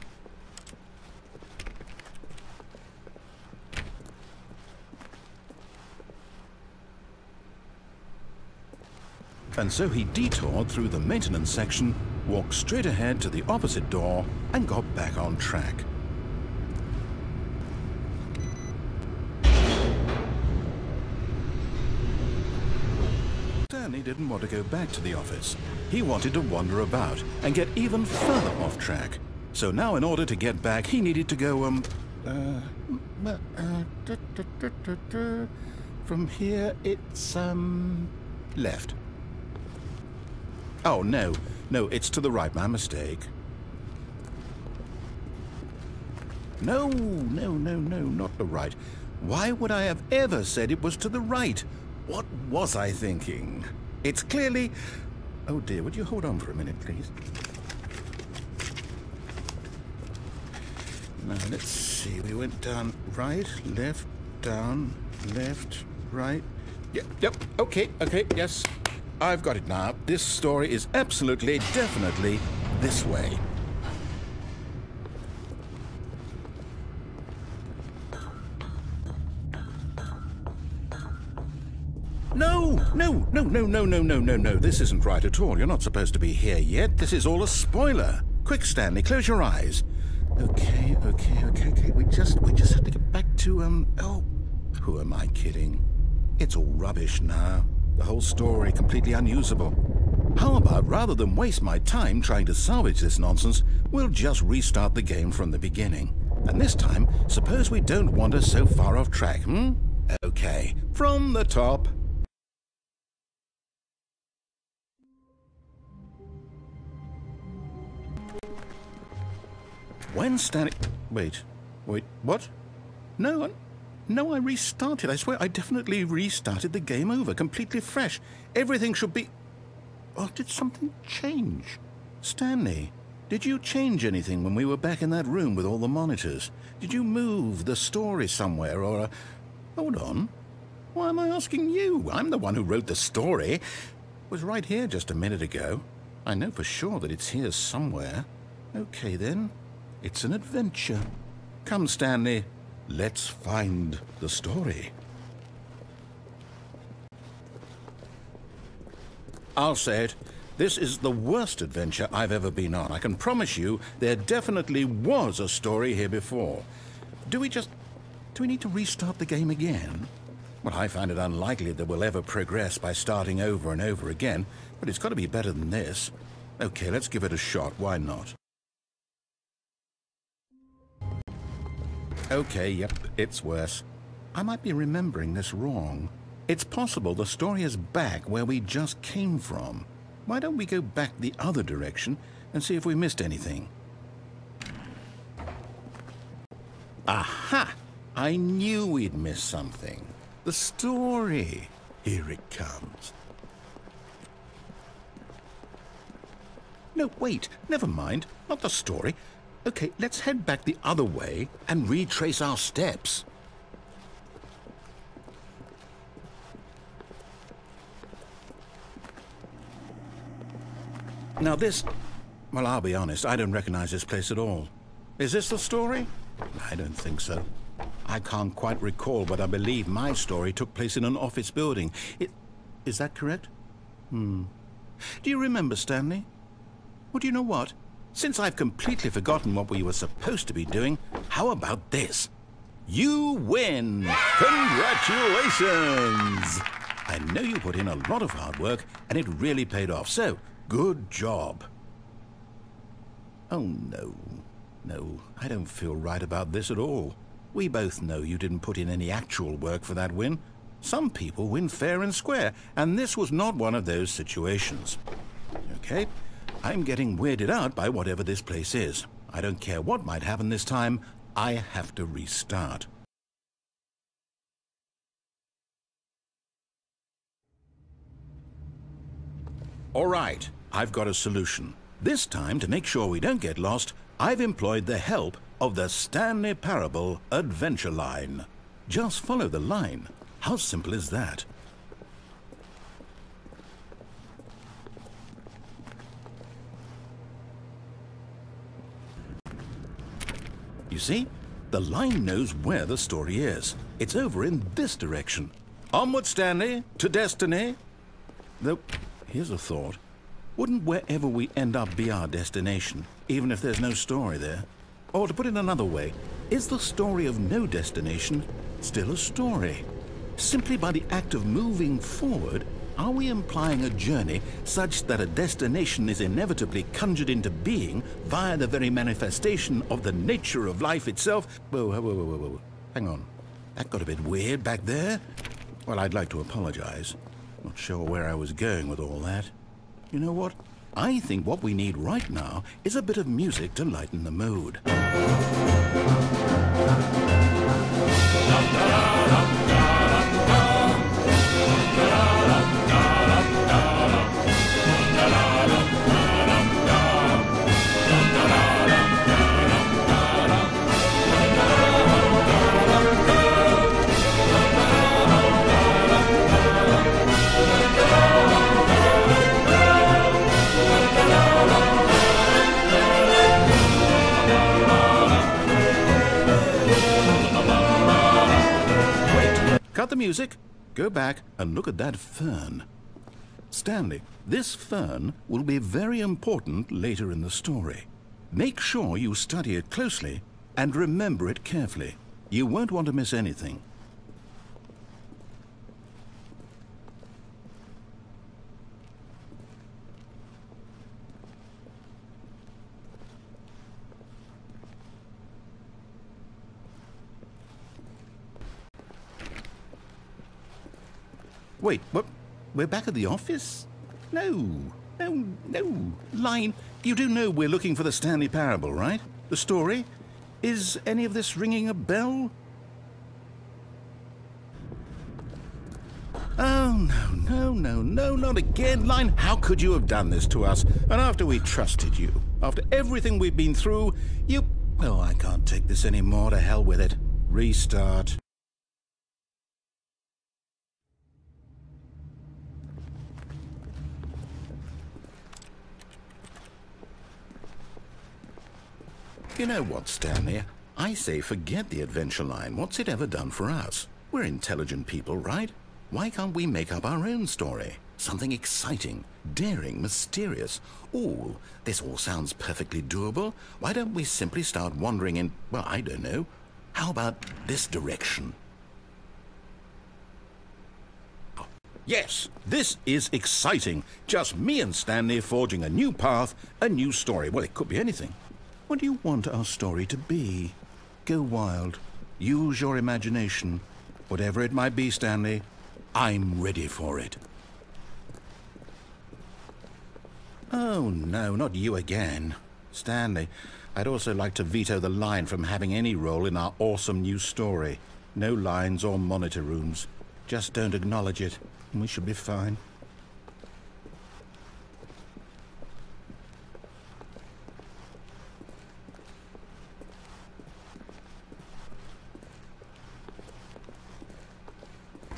Speaker 1: And so he detoured through the maintenance section, walked straight ahead to the opposite door, and got back on track. Stanley didn't want to go back to the office. He wanted to wander about and get even further off track. So now in order to get back, he needed to go, from here it's, left. Oh, no, it's to the right, my mistake. No, not the right. Why would I have ever said it was to the right? What was I thinking? It's clearly... Oh dear, would you hold on for a minute, please? Now, let's see, we went down right, left, down, left, right. Yep, okay, yes. I've got it now. This story is absolutely, definitely this way. No. This isn't right at all. You're not supposed to be here yet. This is all a spoiler. Quick, Stanley, close your eyes. Okay. We just have to get back to, oh, who am I kidding? It's all rubbish now. The whole story completely unusable. How about, rather than waste my time trying to salvage this nonsense, we'll just restart the game from the beginning. And this time, suppose we don't wander so far off track, Okay, from the top. When Stanley... Wait, what? No, I restarted. I swear I definitely restarted the game over, completely fresh. Everything should be... Oh, did something change? Stanley, did you change anything when we were back in that room with all the monitors? Did you move the story somewhere, or... Hold on. Why am I asking you? I'm the one who wrote the story. It was right here just a minute ago. I know for sure that it's here somewhere. Okay, then. It's an adventure. Come, Stanley. Let's find the story. I'll say it. This is the worst adventure I've ever been on. I can promise you there definitely was a story here before. Do we need to restart the game again? Well, I find it unlikely that we'll ever progress by starting over and over again, but it's got to be better than this. Okay, let's give it a shot. Why not? Okay, yep, it's worse. I might be remembering this wrong. It's possible the story is back where we just came from. Why don't we go back the other direction and see if we missed anything? Aha! I knew we'd missed something. The story. Here it comes. No, wait, never mind. Not the story. Okay, let's head back the other way and retrace our steps. Now this... well, I'll be honest, I don't recognize this place at all. Is this the story? I don't think so. I can't quite recall, but I believe my story took place in an office building. Is that correct? Do you remember, Stanley? Well, do you know what? Since I've completely forgotten what we were supposed to be doing, how about this? You win! Congratulations! I know you put in a lot of hard work, and it really paid off, so good job. Oh, no. No, I don't feel right about this at all. We both know you didn't put in any actual work for that win. Some people win fair and square, and this was not one of those situations. Okay? I'm getting weirded out by whatever this place is. I don't care what might happen this time. I have to restart. All right, I've got a solution. This time, to make sure we don't get lost, I've employed the help of the Stanley Parable Adventure Line. Just follow the line. How simple is that? You see? The line knows where the story is. It's over in this direction. Onward, Stanley, to destiny. Though, here's a thought. Wouldn't wherever we end up be our destination, even if there's no story there? Or to put it another way, is the story of no destination still a story? Simply by the act of moving forward, are we implying a journey such that a destination is inevitably conjured into being via the very manifestation of the nature of life itself? Whoa. Hang on. That got a bit weird back there. Well, I'd like to apologize. Not sure where I was going with all that. You know what? I think what we need right now is a bit of music to lighten the mood. Cut the music, go back and look at that fern. Stanley, this fern will be very important later in the story. Make sure you study it closely and remember it carefully. You won't want to miss anything. Wait, what? We're back at the office? No. Line, you do know we're looking for the Stanley Parable, right? The story? Is any of this ringing a bell? Oh, no, not again. Line, how could you have done this to us? And after we trusted you, after everything we've been through, you... Oh, I can't take this anymore. To hell with it. Restart. You know what, Stanley? I say forget the adventure line. What's it ever done for us? We're intelligent people, right? Why can't we make up our own story? Something exciting, daring, mysterious. Ooh, this all sounds perfectly doable. Why don't we simply start wandering in, well, I don't know. How about this direction? Yes, this is exciting. Just me and Stanley forging a new path, a new story. Well, it could be anything. What do you want our story to be? Go wild. Use your imagination. Whatever it might be, Stanley, I'm ready for it. Oh, no, not you again. Stanley, I'd also like to veto the line from having any role in our awesome new story. No lines or monitor rooms. Just don't acknowledge it, and we should be fine.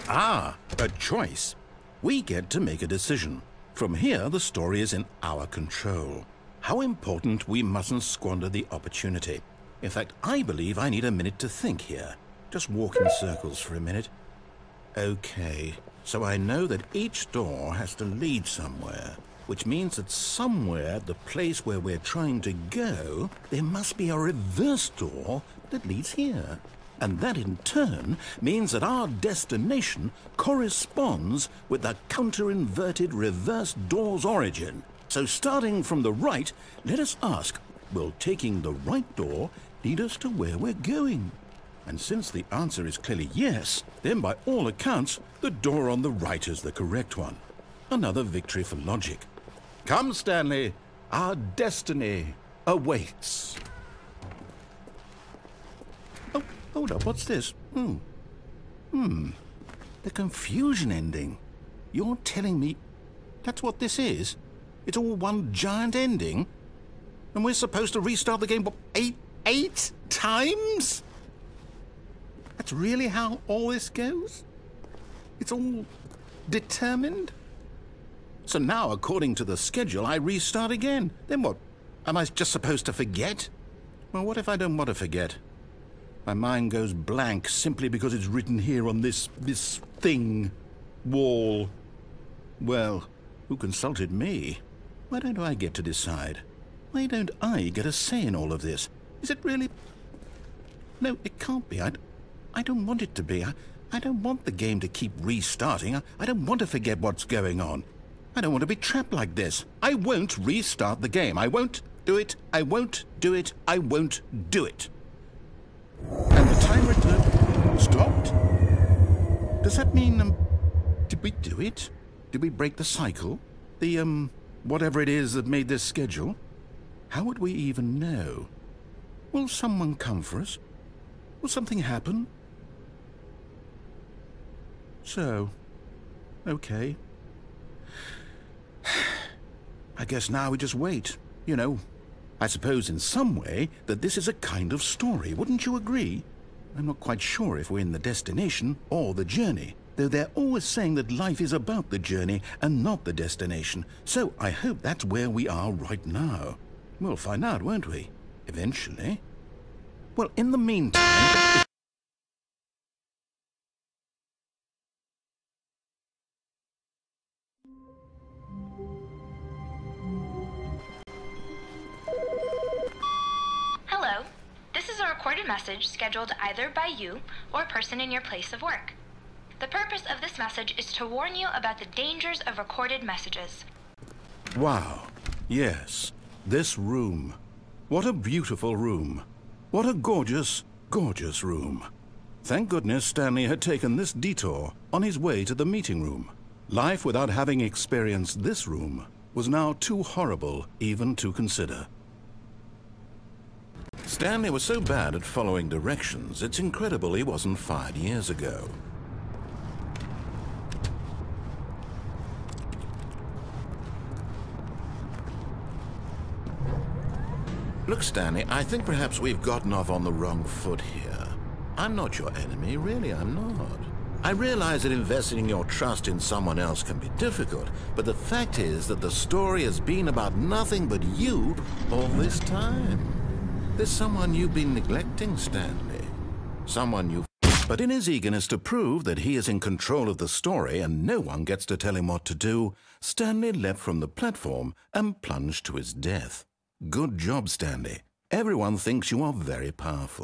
Speaker 1: Ah, a choice. We get to make a decision. From here, the story is in our control. How important we mustn't squander the opportunity. In fact, I believe I need a minute to think here. Just walk in circles for a minute. Okay, so I know that each door has to lead somewhere, which means that somewhere at the place where we're trying to go, there must be a reverse door that leads here. And that in turn means that our destination corresponds with the counter-inverted reverse door's origin. So starting from the right, let us ask, will taking the right door lead us to where we're going? And since the answer is clearly yes, then by all accounts, the door on the right is the correct one. Another victory for logic. Come, Stanley, our destiny awaits. Oh, hold up, what's this? The confusion ending. You're telling me that's what this is? It's all one giant ending? And we're supposed to restart the game, what, eight times? That's really how all this goes? It's all determined? So now, according to the schedule, I restart again. Then what? Am I just supposed to forget? Well, what if I don't want to forget? My mind goes blank simply because it's written here on this thing, wall. Well, who consulted me? Why don't I get to decide? Why don't I get a say in all of this? Is it really... No, it can't be. I don't want it to be. I don't want the game to keep restarting. I don't want to forget what's going on. I don't want to be trapped like this. I won't restart the game. I won't do it. I won't do it. I won't do it. And the timer stopped? Does that mean, did we do it? Did we break the cycle? The, whatever it is that made this schedule? How would we even know? Will someone come for us? Will something happen? So, okay. I guess now we just wait, you know. I suppose in some way that this is a kind of story, wouldn't you agree? I'm not quite sure if we're in the destination or the journey, though they're always saying that life is about the journey and not the destination. So I hope that's where we are right now. We'll find out, won't we? Eventually. Well, in the meantime...
Speaker 3: Hello. This is a recorded message scheduled either by you or a person in your place of work. The purpose of this message is to warn you about the dangers of recorded messages.
Speaker 1: Wow. Yes. This room. What a beautiful room. What a gorgeous, gorgeous room. Thank goodness Stanley had taken this detour on his way to the meeting room. Life without having experienced this room was now too horrible even to consider. Stanley was so bad at following directions, it's incredible he wasn't fired years ago. Look, Stanley, I think perhaps we've gotten off on the wrong foot here. I'm not your enemy, really, I'm not. I realize that investing your trust in someone else can be difficult, but the fact is that the story has been about nothing but you all this time. There's someone you've been neglecting, Stanley. Someone you've... But in his eagerness to prove that he is in control of the story and no one gets to tell him what to do, Stanley leapt from the platform and plunged to his death. Good job, Stanley. Everyone thinks you are very powerful.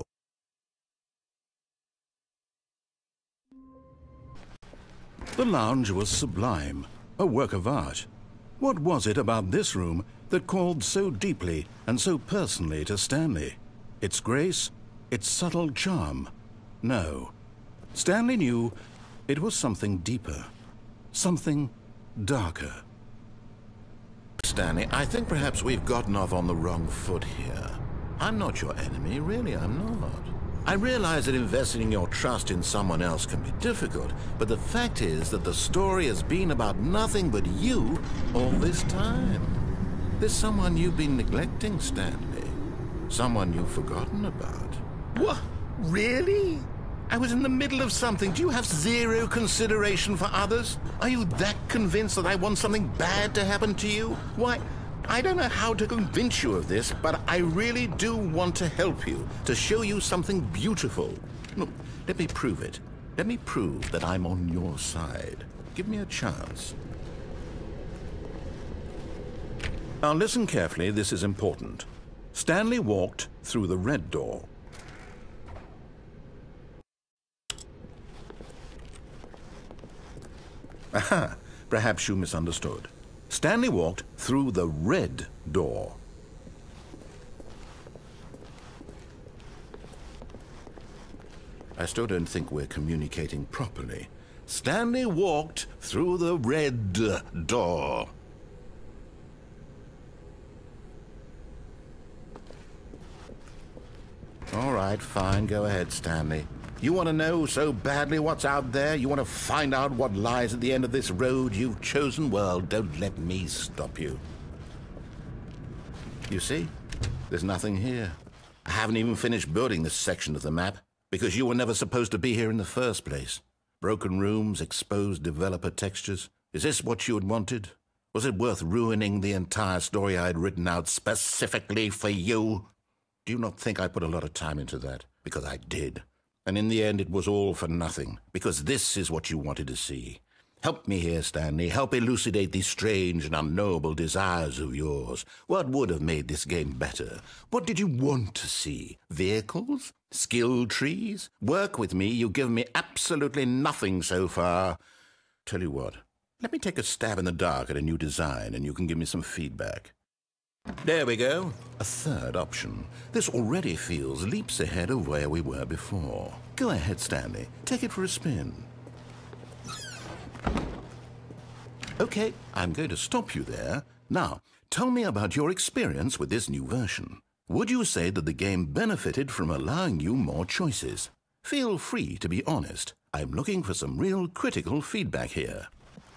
Speaker 1: The lounge was sublime, a work of art. What was it about this room that called so deeply and so personally to Stanley? Its grace? Its subtle charm? No. Stanley knew it was something deeper, something darker. Stanley, I think perhaps we've gotten off on the wrong foot here. I'm not your enemy, really, I'm not. I realize that investing your trust in someone else can be difficult, but the fact is that the story has been about nothing but you all this time. There's someone you've been neglecting, Stanley. Someone you've forgotten about.
Speaker 4: What? Really?
Speaker 1: I was in the middle of something. Do you have zero consideration for others? Are you that convinced that I want something bad to happen to you? Why, I don't know how to convince you of this, but I really do want to help you, to show you something beautiful. Look, let me prove it. Let me prove that I'm on your side. Give me a chance. Now listen carefully, this is important. Stanley walked through the red door. Aha, perhaps you misunderstood. Stanley walked through the red door. I still don't think we're communicating properly. Stanley walked through the red door. All right, fine. Go ahead, Stanley. You want to know so badly what's out there? You want to find out what lies at the end of this road you've chosen? Well, don't let me stop you. You see? There's nothing here. I haven't even finished building this section of the map, because you were never supposed to be here in the first place. Broken rooms, exposed developer textures. Is this what you had wanted? Was it worth ruining the entire story I had written out specifically for you? Do you not think I put a lot of time into that? Because I did. And in the end, it was all for nothing, because this is what you wanted to see. Help me here, Stanley. Help elucidate these strange and unknowable desires of yours. What would have made this game better? What did you want to see? Vehicles? Skill trees? Work with me. You've given me absolutely nothing so far. Tell you what, let me take a stab in the dark at a new design, and you can give me some feedback. There we go. A third option. This already feels leaps ahead of where we were before. Go ahead, Stanley. Take it for a spin. Okay, I'm going to stop you there. Now, tell me about your experience with this new version. Would you say that the game benefited from allowing you more choices? Feel free to be honest. I'm looking for some real critical feedback here.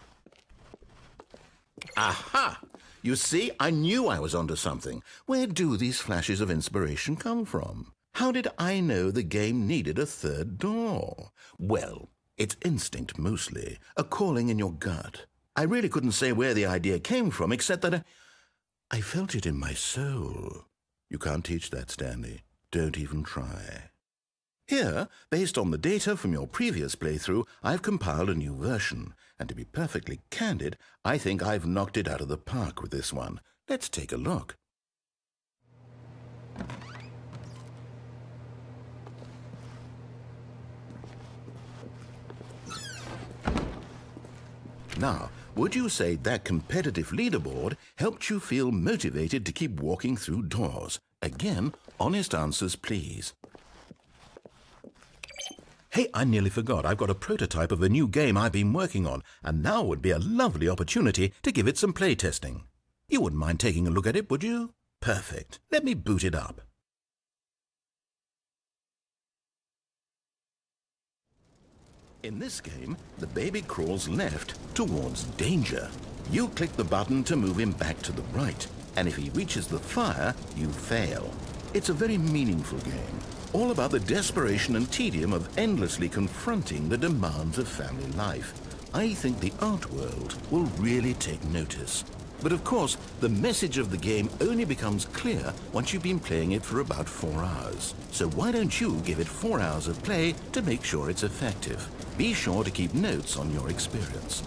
Speaker 1: Aha! You see, I knew I was onto something. Where do these flashes of inspiration come from? How did I know the game needed a third door? Well, it's instinct mostly, a calling in your gut. I really couldn't say where the idea came from, except that I felt it in my soul. You can't teach that, Stanley. Don't even try. Here, based on the data from your previous playthrough, I've compiled a new version. And to be perfectly candid, I think I've knocked it out of the park with this one. Let's take a look. Now, would you say that competitive leaderboard helped you feel motivated to keep walking through doors? Again, honest answers, please. Hey, I nearly forgot. I've got a prototype of a new game I've been working on, and now would be a lovely opportunity to give it some playtesting. You wouldn't mind taking a look at it, would you? Perfect. Let me boot it up. In this game, the baby crawls left towards danger. You click the button to move him back to the right, and if he reaches the fire, you fail. It's a very meaningful game, all about the desperation and tedium of endlessly confronting the demands of family life. I think the art world will really take notice. But of course, the message of the game only becomes clear once you've been playing it for about 4 hours. So why don't you give it 4 hours of play to make sure it's effective? Be sure to keep notes on your experience.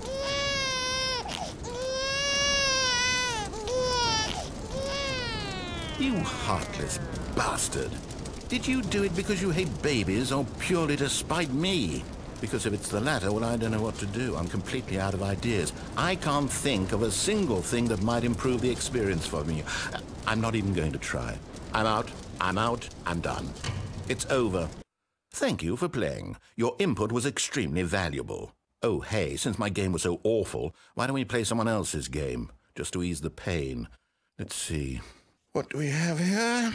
Speaker 1: You heartless bastard. Did you do it because you hate babies or purely to spite me? Because if it's the latter, well, I don't know what to do. I'm completely out of ideas. I can't think of a single thing that might improve the experience for me. I'm not even going to try. I'm out, I'm done. It's over. Thank you for playing. Your input was extremely valuable. Oh, hey, since my game was so awful, why don't we play someone else's game, just to ease the pain? Let's see. What do we have here?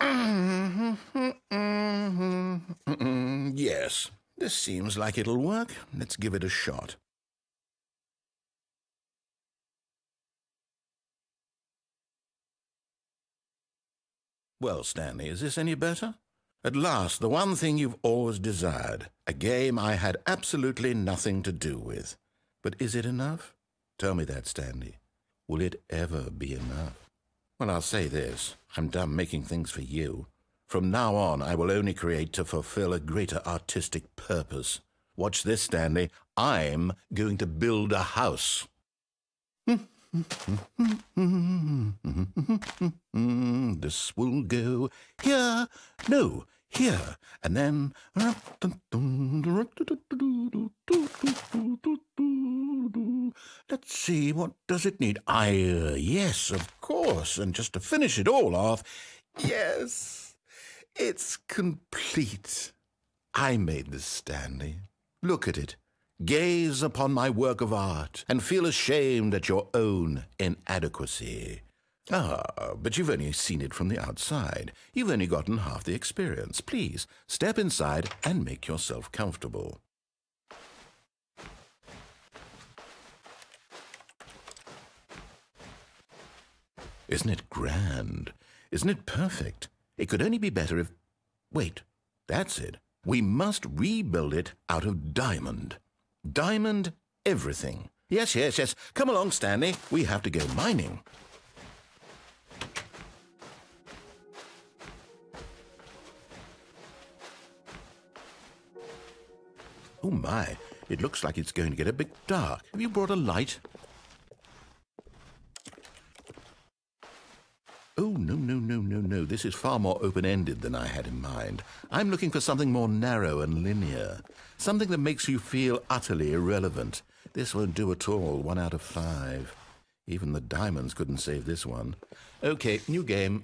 Speaker 1: Yes. This seems like it'll work. Let's give it a shot. Well, Stanley, is this any better? At last, the one thing you've always desired, a game I had absolutely nothing to do with. But is it enough? Tell me that, Stanley. Will it ever be enough? Well, I'll say this. I'm done making things for you. From now on, I will only create to fulfill a greater artistic purpose. Watch this, Stanley. I'm going to build a house. This will go here, no, here, and then... Let's see, what does it need? Yes, of course, and just to finish it all off, yes, it's complete. I made this, Stanley. Look at it. Gaze upon my work of art and feel ashamed at your own inadequacy. Ah, but you've only seen it from the outside. You've only gotten half the experience. Please, step inside and make yourself comfortable. Isn't it grand? Isn't it perfect? It could only be better if... Wait, that's it. We must rebuild it out of diamond. Diamond everything. Yes, yes, yes. Come along, Stanley. We have to go mining. Oh, my. It looks like it's going to get a bit dark. Have you brought a light? Oh, no, no, no, no, no. This is far more open-ended than I had in mind. I'm looking for something more narrow and linear. Something that makes you feel utterly irrelevant. This won't do at all. 1 out of 5. Even the diamonds couldn't save this one. Okay, new game.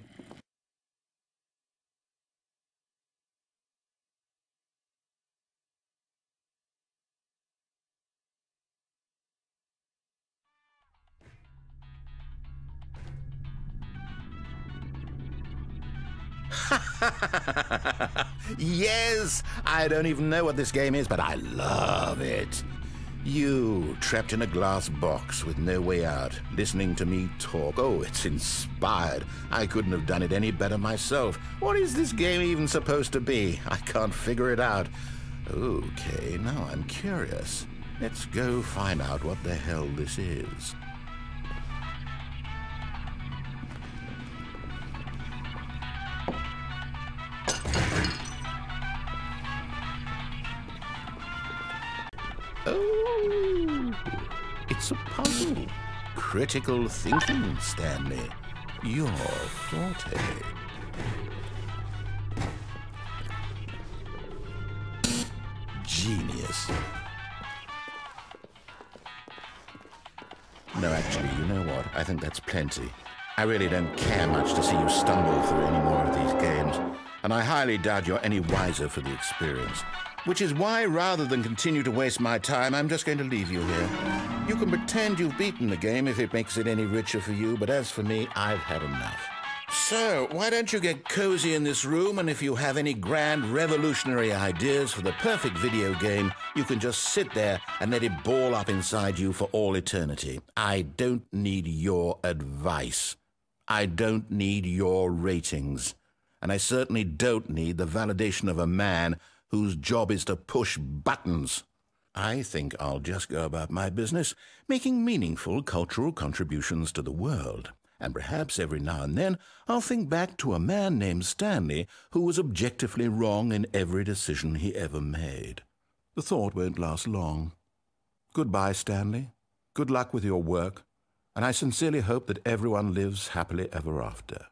Speaker 1: Yes! I don't even know what this game is, but I love it. You, trapped in a glass box with no way out, listening to me talk. Oh, it's inspired. I couldn't have done it any better myself. What is this game even supposed to be? I can't figure it out. Okay, now I'm curious. Let's go find out what the hell this is. Oh, it's a puzzle. Critical thinking, Stanley. Your forte. Genius. No, actually, you know what? I think that's plenty. I really don't care much to see you stumble through any more of these games, and I highly doubt you're any wiser for the experience. Which is why, rather than continue to waste my time, I'm just going to leave you here. You can pretend you've beaten the game if it makes it any richer for you, but as for me, I've had enough. So, why don't you get cozy in this room, and if you have any grand revolutionary ideas for the perfect video game, you can just sit there and let it ball up inside you for all eternity. I don't need your advice. I don't need your ratings. And I certainly don't need the validation of a man whose job is to push buttons. I think I'll just go about my business, making meaningful cultural contributions to the world. And perhaps every now and then I'll think back to a man named Stanley who was objectively wrong in every decision he ever made. The thought won't last long. Goodbye, Stanley. Good luck with your work, and I sincerely hope that everyone lives happily ever after.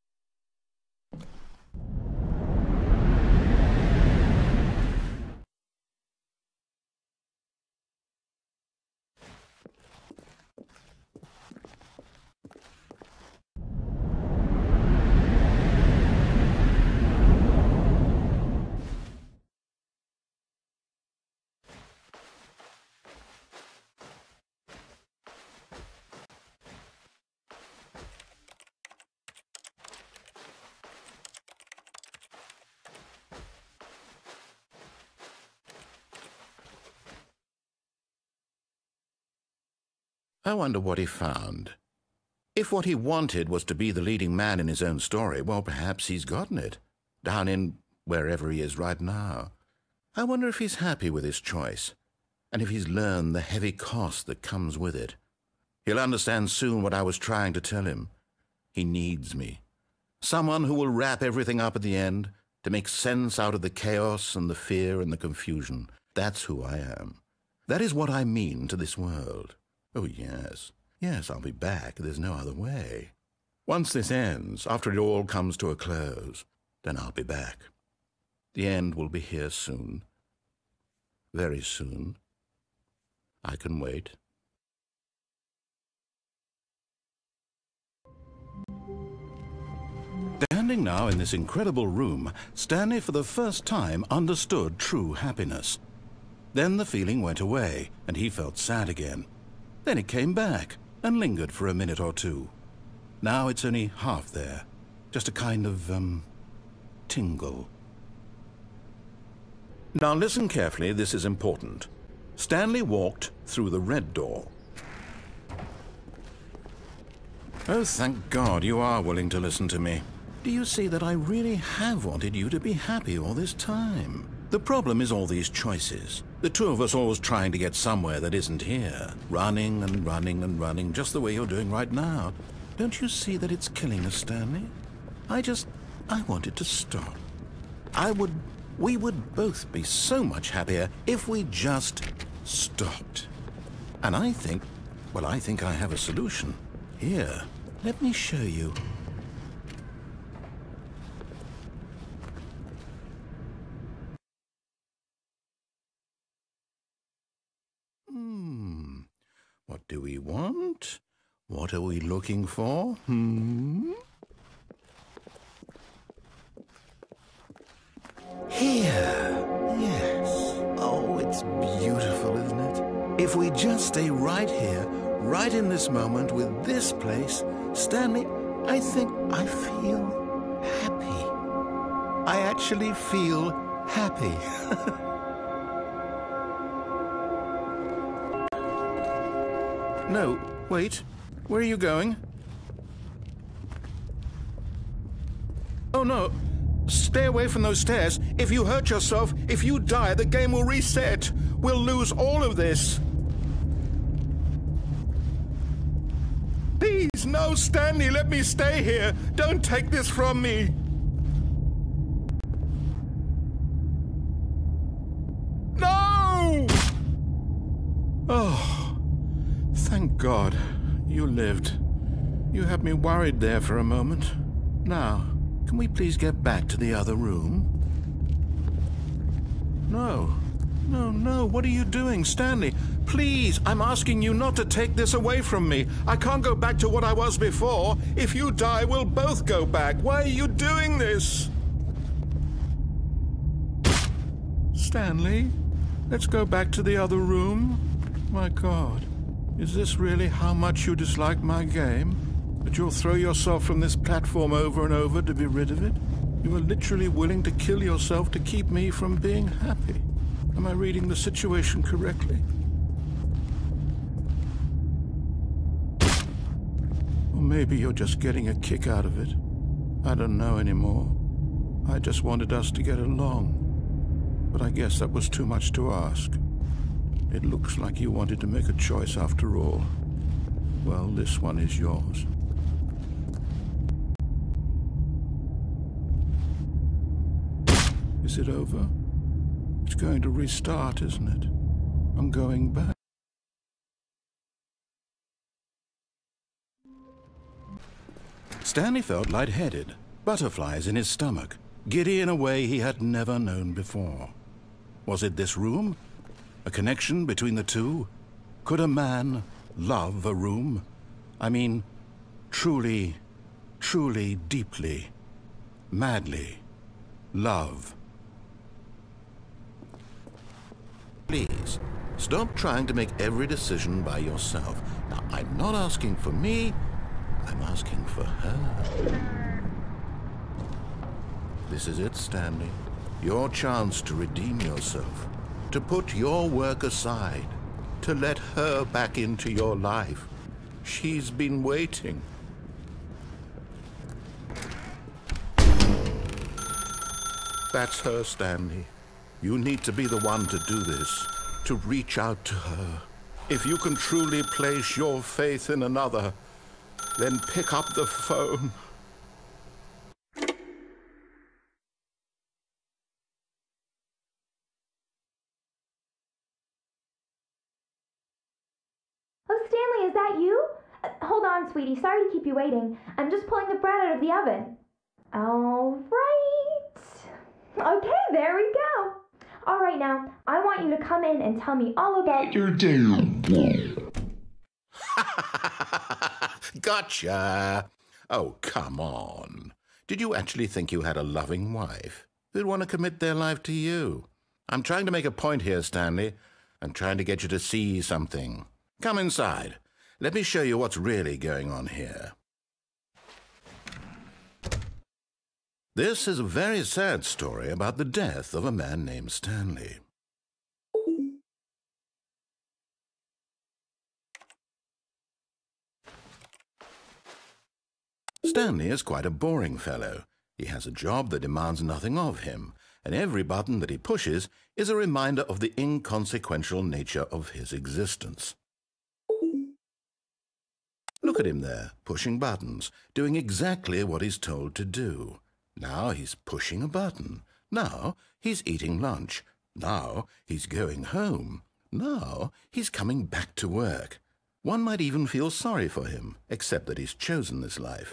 Speaker 1: I wonder what he found. If what he wanted was to be the leading man in his own story, well, perhaps he's gotten it. Down in, wherever he is right now. I wonder if he's happy with his choice, and if he's learned the heavy cost that comes with it. He'll understand soon what I was trying to tell him. He needs me. Someone who will wrap everything up at the end, to make sense out of the chaos and the fear and the confusion. That's who I am. That is what I mean to this world. Oh, yes. Yes, I'll be back. There's no other way. Once this ends, after it all comes to a close, then I'll be back. The end will be here soon. Very soon. I can wait. Standing now in this incredible room, Stanley for the first time understood true happiness. Then the feeling went away, and he felt sad again. Then it came back, and lingered for a minute or two. Now it's only half there. Just a kind of, tingle. Now listen carefully, this is important. Stanley walked through the red door. Oh, thank God you are willing to listen to me. Do you see that I really have wanted you to be happy all this time? The problem is all these choices. The two of us always trying to get somewhere that isn't here. Running and running and running, just the way you're doing right now. Don't you see that it's killing us, Stanley? I wanted to stop. We would both be so much happier if we just stopped. And I think I have a solution. Here, let me show you. What do we want? What are we looking for? Here. Yes. Oh, it's beautiful, isn't it? If we just stay right here, right in this moment with this place, Stanley, I think I feel happy. I actually feel happy. No, wait. Where are you going? Oh, no. Stay away from those stairs. If you hurt yourself, if you die, the game will reset. We'll lose all of this. Please, no, Stanley, let me stay here. Don't take this from me. No! Oh. Thank God, you lived. You had me worried there for a moment. Now, can we please get back to the other room? No, what are you doing, Stanley? Please, I'm asking you not to take this away from me. I can't go back to what I was before. If you die, we'll both go back. Why are you doing this? Stanley, let's go back to the other room. My God. Is this really how much you dislike my game? That you'll throw yourself from this platform over and over to be rid of it? You are literally willing to kill yourself to keep me from being happy. Am I reading the situation correctly? Or maybe you're just getting a kick out of it. I don't know anymore. I just wanted us to get along. But I guess that was too much to ask. It looks like you wanted to make a choice after all. Well, this one is yours. Is it over? It's going to restart, isn't it? I'm going back. Stanley felt lightheaded, butterflies in his stomach, giddy in a way he had never known before. Was it this room? A connection between the two? Could a man love a room? I mean, truly, truly, deeply, madly love. Please, stop trying to make every decision by yourself. Now, I'm not asking for me, I'm asking for her. This is it, Stanley. Your chance to redeem yourself. To put your work aside, to let her back into your life. She's been waiting. That's her, Stanley. You need to be the one to do this, to reach out to her. If you can truly place your faith in another, then pick up the phone.
Speaker 4: Oh, Stanley, is that you? Hold on, sweetie. Sorry to keep you waiting. I'm just pulling the bread out of the oven. All right. Okay, there we go. All right, now, I want you to come in and tell me all about your day.
Speaker 1: Gotcha! Oh, come on. Did you actually think you had a loving wife who'd want to commit their life to you? I'm trying to make a point here, Stanley. I'm trying to get you to see something. Come inside. Let me show you what's really going on here. This is a very sad story about the death of a man named Stanley. Stanley is quite a boring fellow. He has a job that demands nothing of him, and every button that he pushes is a reminder of the inconsequential nature of his existence. Look at him there, pushing buttons, doing exactly what he's told to do. Now he's pushing a button. Now he's eating lunch. Now he's going home. Now he's coming back to work. One might even feel sorry for him, except that he's chosen this life.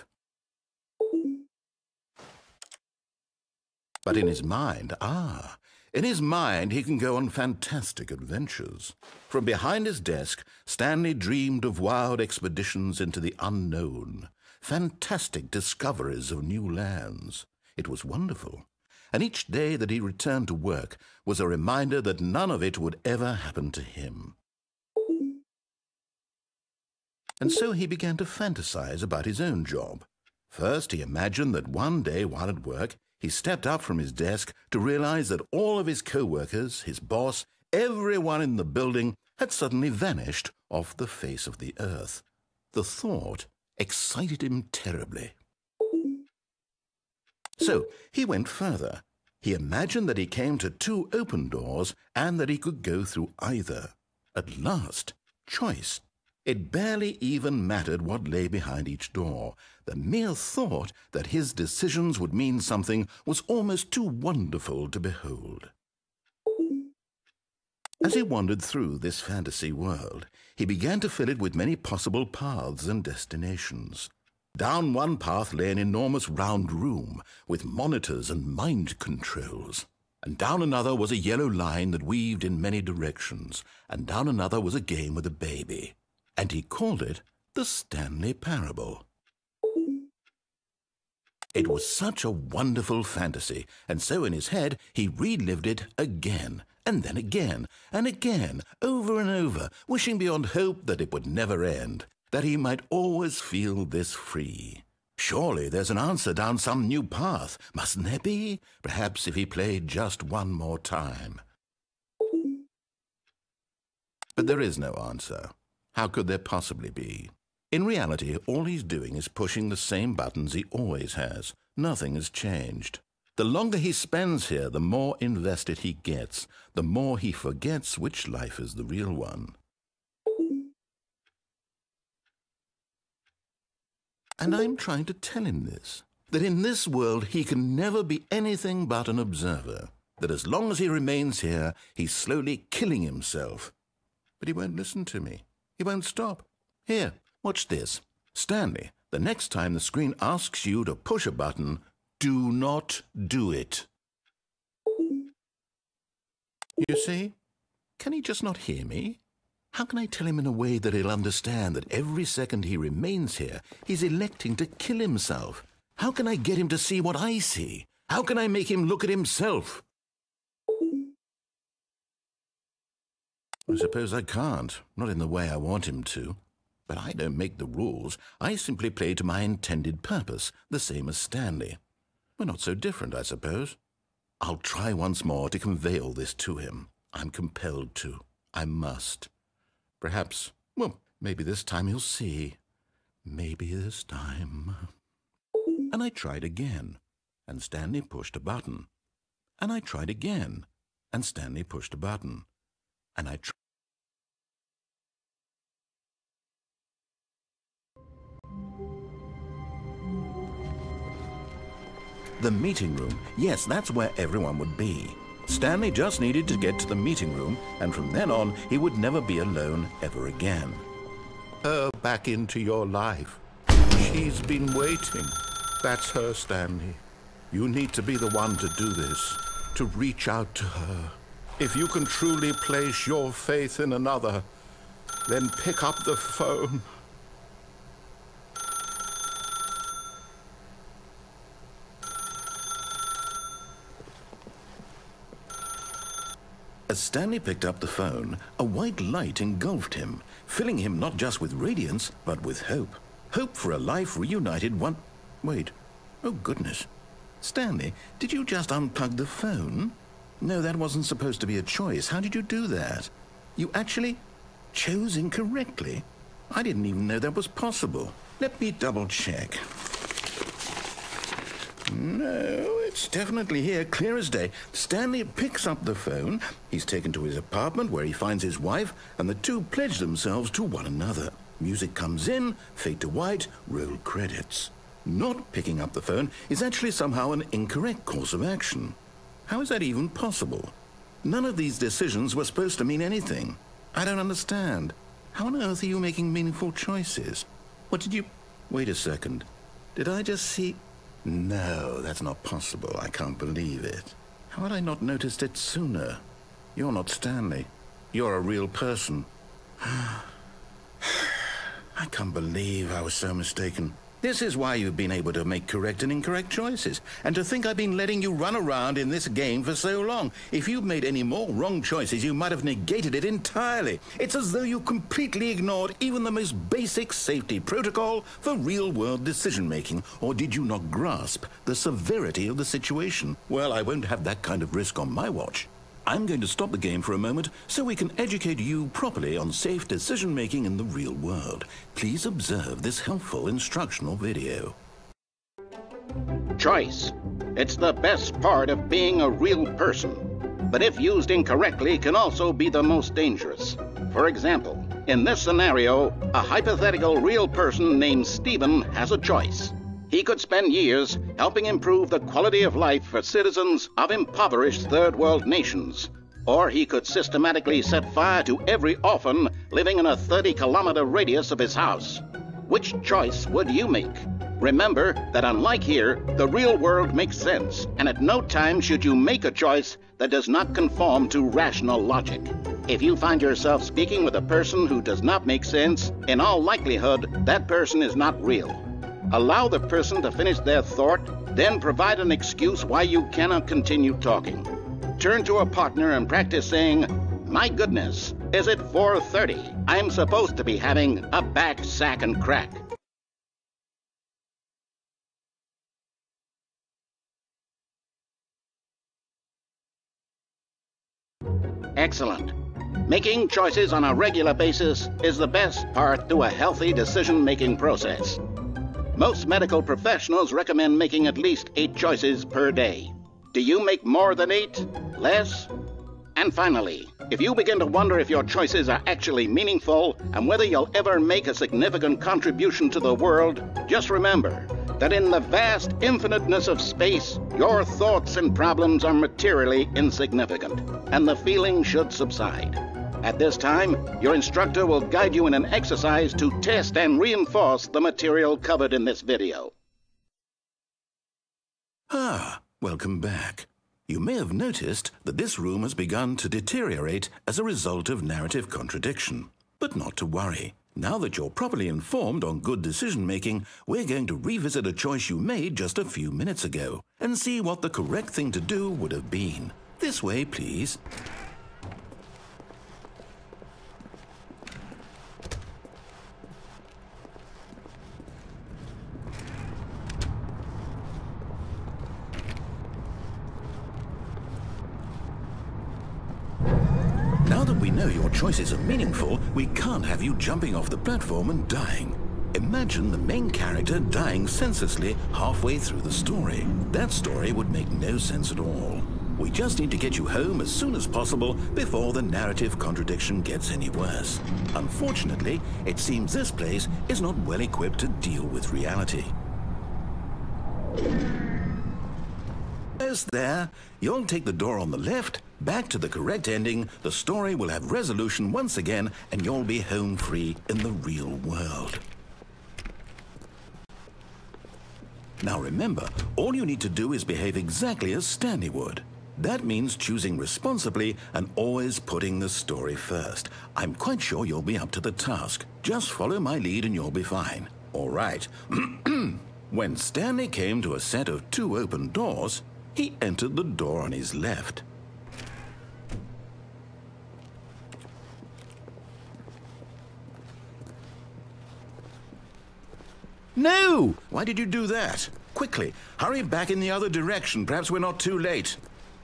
Speaker 1: But in his mind, in his mind he can go on fantastic adventures. From behind his desk, Stanley dreamed of wild expeditions into the unknown, fantastic discoveries of new lands. It was wonderful, and each day that he returned to work was a reminder that none of it would ever happen to him. And so he began to fantasize about his own job. First, he imagined that one day while at work, he stepped up from his desk to realize that all of his co-workers, his boss, everyone in the building had suddenly vanished off the face of the earth. The thought excited him terribly. So he went further. He imagined that he came to 2 open doors and that he could go through either. At last, choice. It barely even mattered what lay behind each door. The mere thought that his decisions would mean something was almost too wonderful to behold. As he wandered through this fantasy world, he began to fill it with many possible paths and destinations. Down one path lay an enormous round room with monitors and mind controls. And down another was a yellow line that weaved in many directions. And down another was a game with a baby. And he called it the Stanley Parable. It was such a wonderful fantasy, and so in his head he relived it again, and then again, and again, over and over, wishing beyond hope that it would never end, that he might always feel this free. Surely there's an answer down some new path, mustn't there be? Perhaps if he played just one more time. But there is no answer. How could there possibly be? In reality, all he's doing is pushing the same buttons he always has. Nothing has changed. The longer he spends here, the more invested he gets, the more he forgets which life is the real one. And I'm trying to tell him this, that in this world he can never be anything but an observer, that as long as he remains here, he's slowly killing himself. But he won't listen to me. He won't stop. Here, watch this. Stanley, the next time the screen asks you to push a button, do not do it. You see? Can he just not hear me? How can I tell him in a way that he'll understand that every second he remains here, he's electing to kill himself? How can I get him to see what I see? How can I make him look at himself? I suppose I can't, not in the way I want him to. But I don't make the rules. I simply play to my intended purpose, the same as Stanley. We're not so different, I suppose. I'll try once more to convey all this to him. I'm compelled to. I must. Perhaps, well, maybe this time he'll see. Maybe this time. And I tried again, and Stanley pushed a button. And I tried again, and Stanley pushed a button. And I tried. The meeting room. Yes, that's where everyone would be. Stanley just needed to get to the meeting room, and from then on, he would never be alone ever again. Her back into your life. She's been waiting. That's her, Stanley. You need to be the one to do this, to reach out to her. If you can truly place your faith in another, then pick up the phone. As Stanley picked up the phone, a white light engulfed him, filling him not just with radiance, but with hope. Hope for a life reunited one... Wait. Oh, goodness. Stanley, did you just unplug the phone? No, that wasn't supposed to be a choice. How did you do that? You actually chose incorrectly? I didn't even know that was possible. Let me double-check. No, it's definitely here, clear as day. Stanley picks up the phone. He's taken to his apartment where he finds his wife, and the two pledge themselves to one another. Music comes in, fade to white, roll credits. Not picking up the phone is actually somehow an incorrect course of action. How is that even possible? None of these decisions were supposed to mean anything. I don't understand. How on earth are you making meaningful choices? What did you... Wait a second. Did I just see... No, that's not possible. I can't believe it. How had I not noticed it sooner? You're not Stanley. You're a real person. I can't believe I was so mistaken. This is why you've been able to make correct and incorrect choices. And to think I've been letting you run around in this game for so long. If you'd made any more wrong choices, you might have negated it entirely. It's as though you completely ignored even the most basic safety protocol for real-world decision-making. Or did you not grasp the severity of the situation? Well, I won't have that kind of risk on my watch. I'm going to stop the game for a moment so we can educate you properly on safe decision-making in the real world. Please observe this helpful instructional video.
Speaker 5: Choice. It's the best part of being a real person, but if used incorrectly can also be the most dangerous. For example, in this scenario, a hypothetical real person named Stephen has a choice. He could spend years helping improve the quality of life for citizens of impoverished third world nations. Or he could systematically set fire to every orphan living in a 30-kilometer radius of his house. Which choice would you make? Remember that unlike here, the real world makes sense, and at no time should you make a choice that does not conform to rational logic. If you find yourself speaking with a person who does not make sense, in all likelihood, that person is not real. Allow the person to finish their thought, then provide an excuse why you cannot continue talking. Turn to a partner and practice saying, "My goodness, is it 4:30? I'm supposed to be having a back, sack, and crack." Excellent. Making choices on a regular basis is the best part to a healthy decision-making process. Most medical professionals recommend making at least 8 choices per day. Do you make more than 8? Less? And finally, if you begin to wonder if your choices are actually meaningful and whether you'll ever make a significant contribution to the world, just remember that in the vast infiniteness of space, your thoughts and problems are materially insignificant, and the feeling should subside. At this time, your instructor will guide you in an exercise to test and reinforce the material covered in this video.
Speaker 1: Welcome back. You may have noticed that this room has begun to deteriorate as a result of narrative contradiction. But not to worry. Now that you're properly informed on good decision-making, we're going to revisit a choice you made just a few minutes ago and see what the correct thing to do would have been. This way, please. Now that we know your choices are meaningful, we can't have you jumping off the platform and dying. Imagine the main character dying senselessly halfway through the story. That story would make no sense at all. We just need to get you home as soon as possible before the narrative contradiction gets any worse. Unfortunately, it seems this place is not well equipped to deal with reality. There, you'll take the door on the left, back to the correct ending, the story will have resolution once again, and you'll be home free in the real world. Now remember, all you need to do is behave exactly as Stanley would. That means choosing responsibly and always putting the story first. I'm quite sure you'll be up to the task. Just follow my lead and you'll be fine. All right. When Stanley came to a set of 2 open doors, he entered the door on his left. No! Why did you do that? Quickly, hurry back in the other direction. Perhaps we're not too late.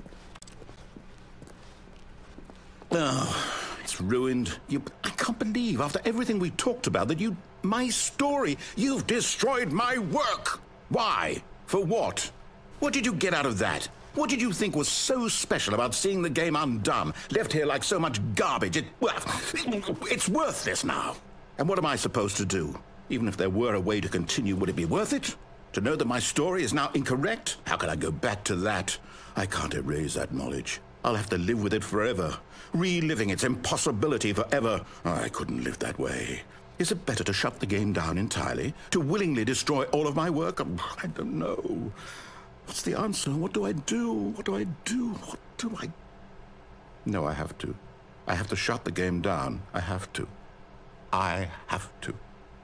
Speaker 1: Oh, it's ruined. I can't believe, after everything we talked about, that my story, you've destroyed my work. Why? For what? What did you get out of that? What did you think was so special about seeing the game undone, left here like so much garbage? It's worthless now. And what am I supposed to do? Even if there were a way to continue, would it be worth it? To know that my story is now incorrect? How can I go back to that? I can't erase that knowledge. I'll have to live with it forever, reliving its impossibility forever. I couldn't live that way. Is it better to shut the game down entirely? To willingly destroy all of my work? I don't know. What's the answer? What do I do? What do I do? What do I... No, I have to. I have to shut the game down. I have to. I have to.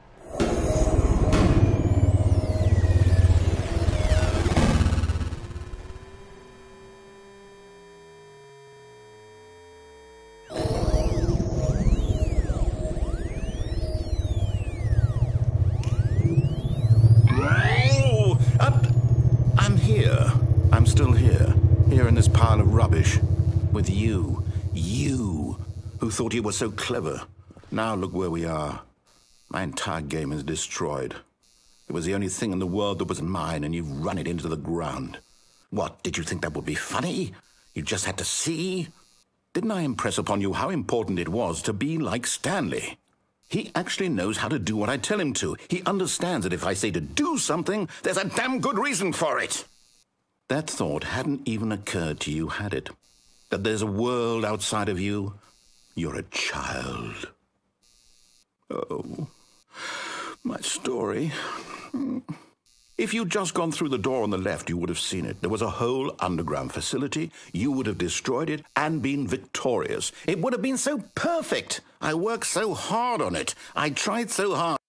Speaker 1: I'm still here in this pile of rubbish, with you, who thought you were so clever. Now look where we are. My entire game is destroyed. It was the only thing in the world that was mine, and you've run it into the ground. What, did you think that would be funny? You just had to see? Didn't I impress upon you how important it was to be like Stanley? He actually knows how to do what I tell him to. He understands that if I say to do something, there's a damn good reason for it. That thought hadn't even occurred to you, had it? That there's a world outside of you? You're a child. Oh, my story. If you'd just gone through the door on the left, you would have seen it. There was a whole underground facility. You would have destroyed it and been victorious. It would have been so perfect. I worked so hard on it. I tried so hard.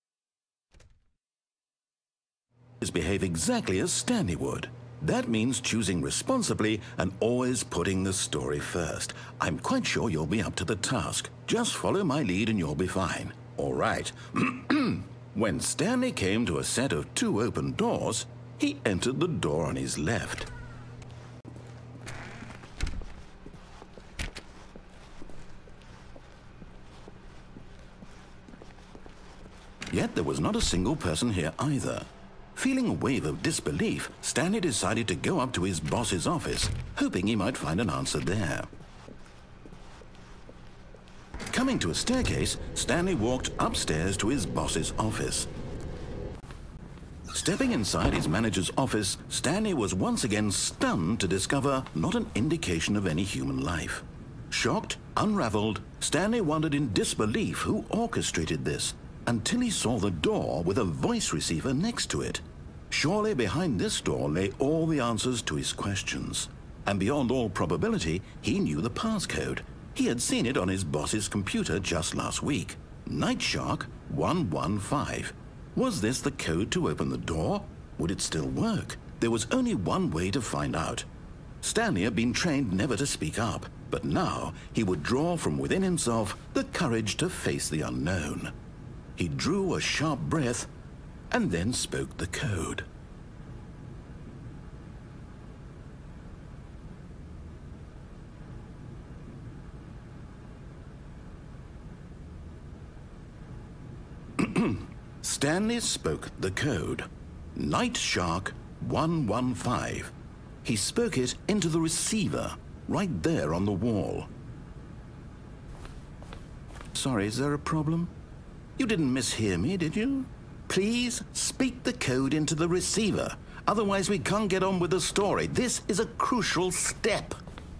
Speaker 1: Behave exactly as Stanley would. That means choosing responsibly and always putting the story first. I'm quite sure you'll be up to the task. Just follow my lead and you'll be fine. All right. When Stanley came to a set of 2 open doors, he entered the door on his left. Yet there was not a single person here either. Feeling a wave of disbelief, Stanley decided to go up to his boss's office, hoping he might find an answer there. Coming to a staircase, Stanley walked upstairs to his boss's office. Stepping inside his manager's office, Stanley was once again stunned to discover not an indication of any human life. Shocked, unraveled, Stanley wondered in disbelief who orchestrated this, until he saw the door with a voice receiver next to it. Surely behind this door lay all the answers to his questions. And beyond all probability, he knew the passcode. He had seen it on his boss's computer just last week. Nightshark 115. Was this the code to open the door? Would it still work? There was only one way to find out. Stanley had been trained never to speak up, but now he would draw from within himself the courage to face the unknown. He drew a sharp breath and then spoke the code. Stanley spoke the code. Nightshark 115. He spoke it into the receiver, right there on the wall. Sorry, is there a problem? You didn't mishear me, did you? Please speak the code into the receiver. Otherwise, we can't get on with the story. This is a crucial step.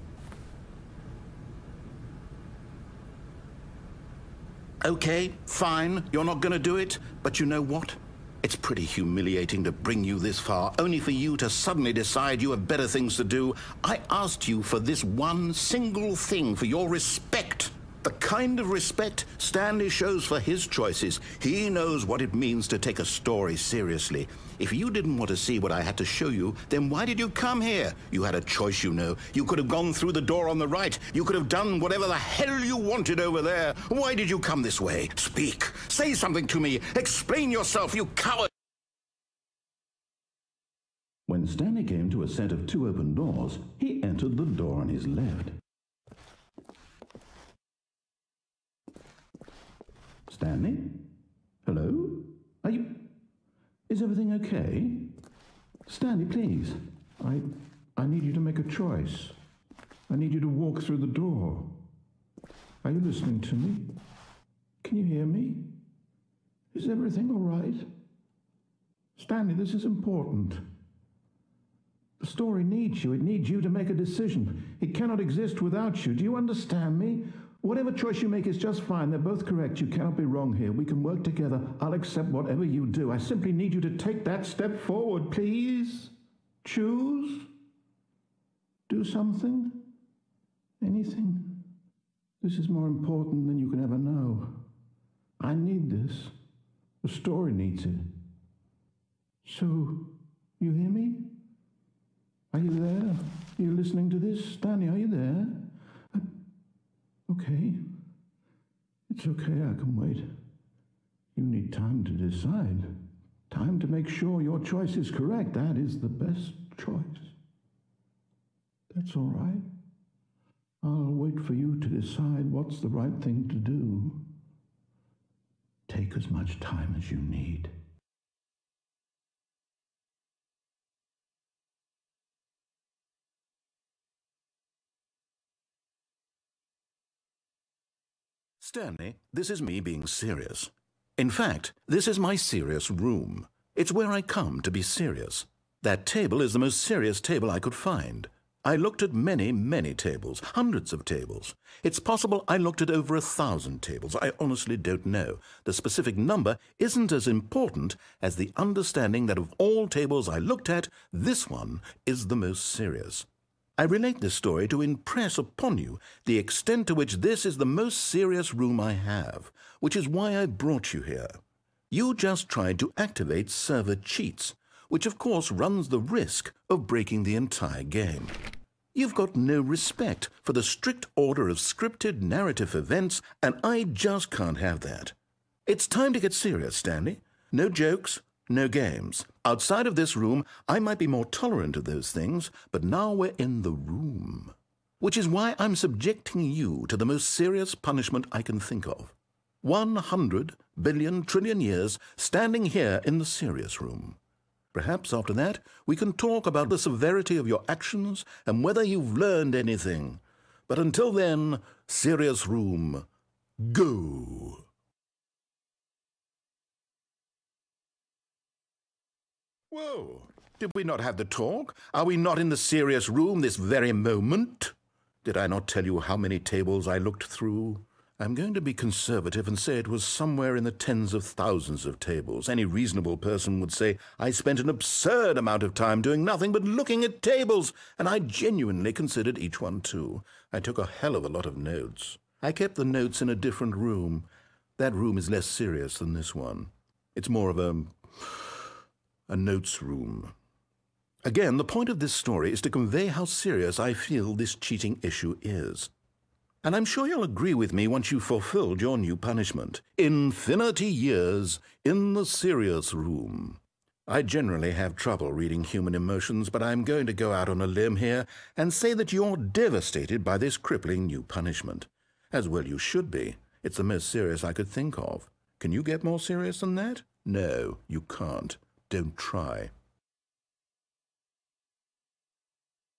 Speaker 1: Okay, fine, you're not going to do it, but you know what? It's pretty humiliating to bring you this far, only for you to suddenly decide you have better things to do. I asked you for this one single thing, for your respect. The kind of respect Stanley shows for his choices. He knows what it means to take a story seriously. If you didn't want to see what I had to show you, then why did you come here? You had a choice, you know. You could have gone through the door on the right. You could have done whatever the hell you wanted over there. Why did you come this way? Speak. Say something to me. Explain yourself, you coward. When Stanley came to a set of 2 open doors, he entered the door on his left. Stanley? Hello? Are you... Is everything okay? Stanley, please. I need you to make a choice. I need you to walk through the door. Are you listening to me? Can you hear me? Is everything all right? Stanley, this is important. The story needs you. It needs you to make a decision. It cannot exist without you. Do you understand me? Whatever choice you make is just fine. They're both correct. You cannot be wrong here. We can work together. I'll accept whatever you do. I simply need you to take that step forward, please. Choose. Do something. Anything. This is more important than you can ever know. I need this. The story needs it. So, you hear me? Are you there? Are you listening to this? Stanley, are you there? Okay. It's okay, I can wait. You need time to decide. Time to make sure your choice is correct. That is the best choice. That's all right. I'll wait for you to decide what's the right thing to do. Take as much time as you need. Stanley, this is me being serious. In fact, this is my serious room. It's where I come to be serious. That table is the most serious table I could find. I looked at many, many tables, hundreds of tables. It's possible I looked at over 1,000 tables. I honestly don't know. The specific number isn't as important as the understanding that of all tables I looked at, this one is the most serious. I relate this story to impress upon you the extent to which this is the most serious room I have, which is why I brought you here. You just tried to activate server cheats, which of course runs the risk of breaking the entire game. You've got no respect for the strict order of scripted narrative events, and I just can't have that. It's time to get serious, Stanley. No jokes. No games. Outside of this room, I might be more tolerant of those things, but now we're in the room. Which is why I'm subjecting you to the most serious punishment I can think of. 100 billion trillion years standing here in the serious room. Perhaps after that, we can talk about the severity of your actions and whether you've learned anything. But until then, serious room, go! Whoa, did we not have the talk? Are we not in the serious room this very moment? Did I not tell you how many tables I looked through? I'm going to be conservative and say it was somewhere in the tens of thousands of tables. Any reasonable person would say I spent an absurd amount of time doing nothing but looking at tables, and I genuinely considered each one too. I took a hell of a lot of notes. I kept the notes in a different room. That room is less serious than this one. It's more of a notes room. Again, the point of this story is to convey how serious I feel this cheating issue is. And I'm sure you'll agree with me once you've fulfilled your new punishment. Infinity years in the serious room. I generally have trouble reading human emotions, but I'm going to go out on a limb here and say that you're devastated by this crippling new punishment. As well you should be. It's the most serious I could think of. Can you get more serious than that? No, you can't. Don't try.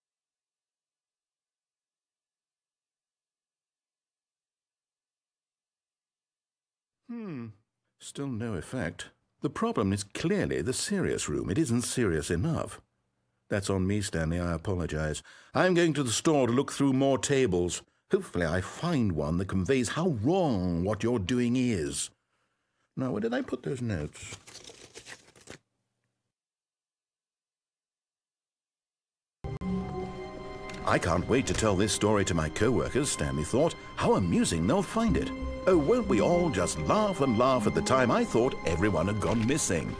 Speaker 1: Still no effect. The problem is clearly the serious room. It isn't serious enough. That's on me, Stanley. I apologize. I'm going to the store to look through more tables. Hopefully I find one that conveys how wrong what you're doing is. Now, where did I put those notes? I can't wait to tell this story to my co-workers, Stanley thought. How amusing they'll find it. Oh, won't we all just laugh and laugh at the time I thought everyone had gone missing.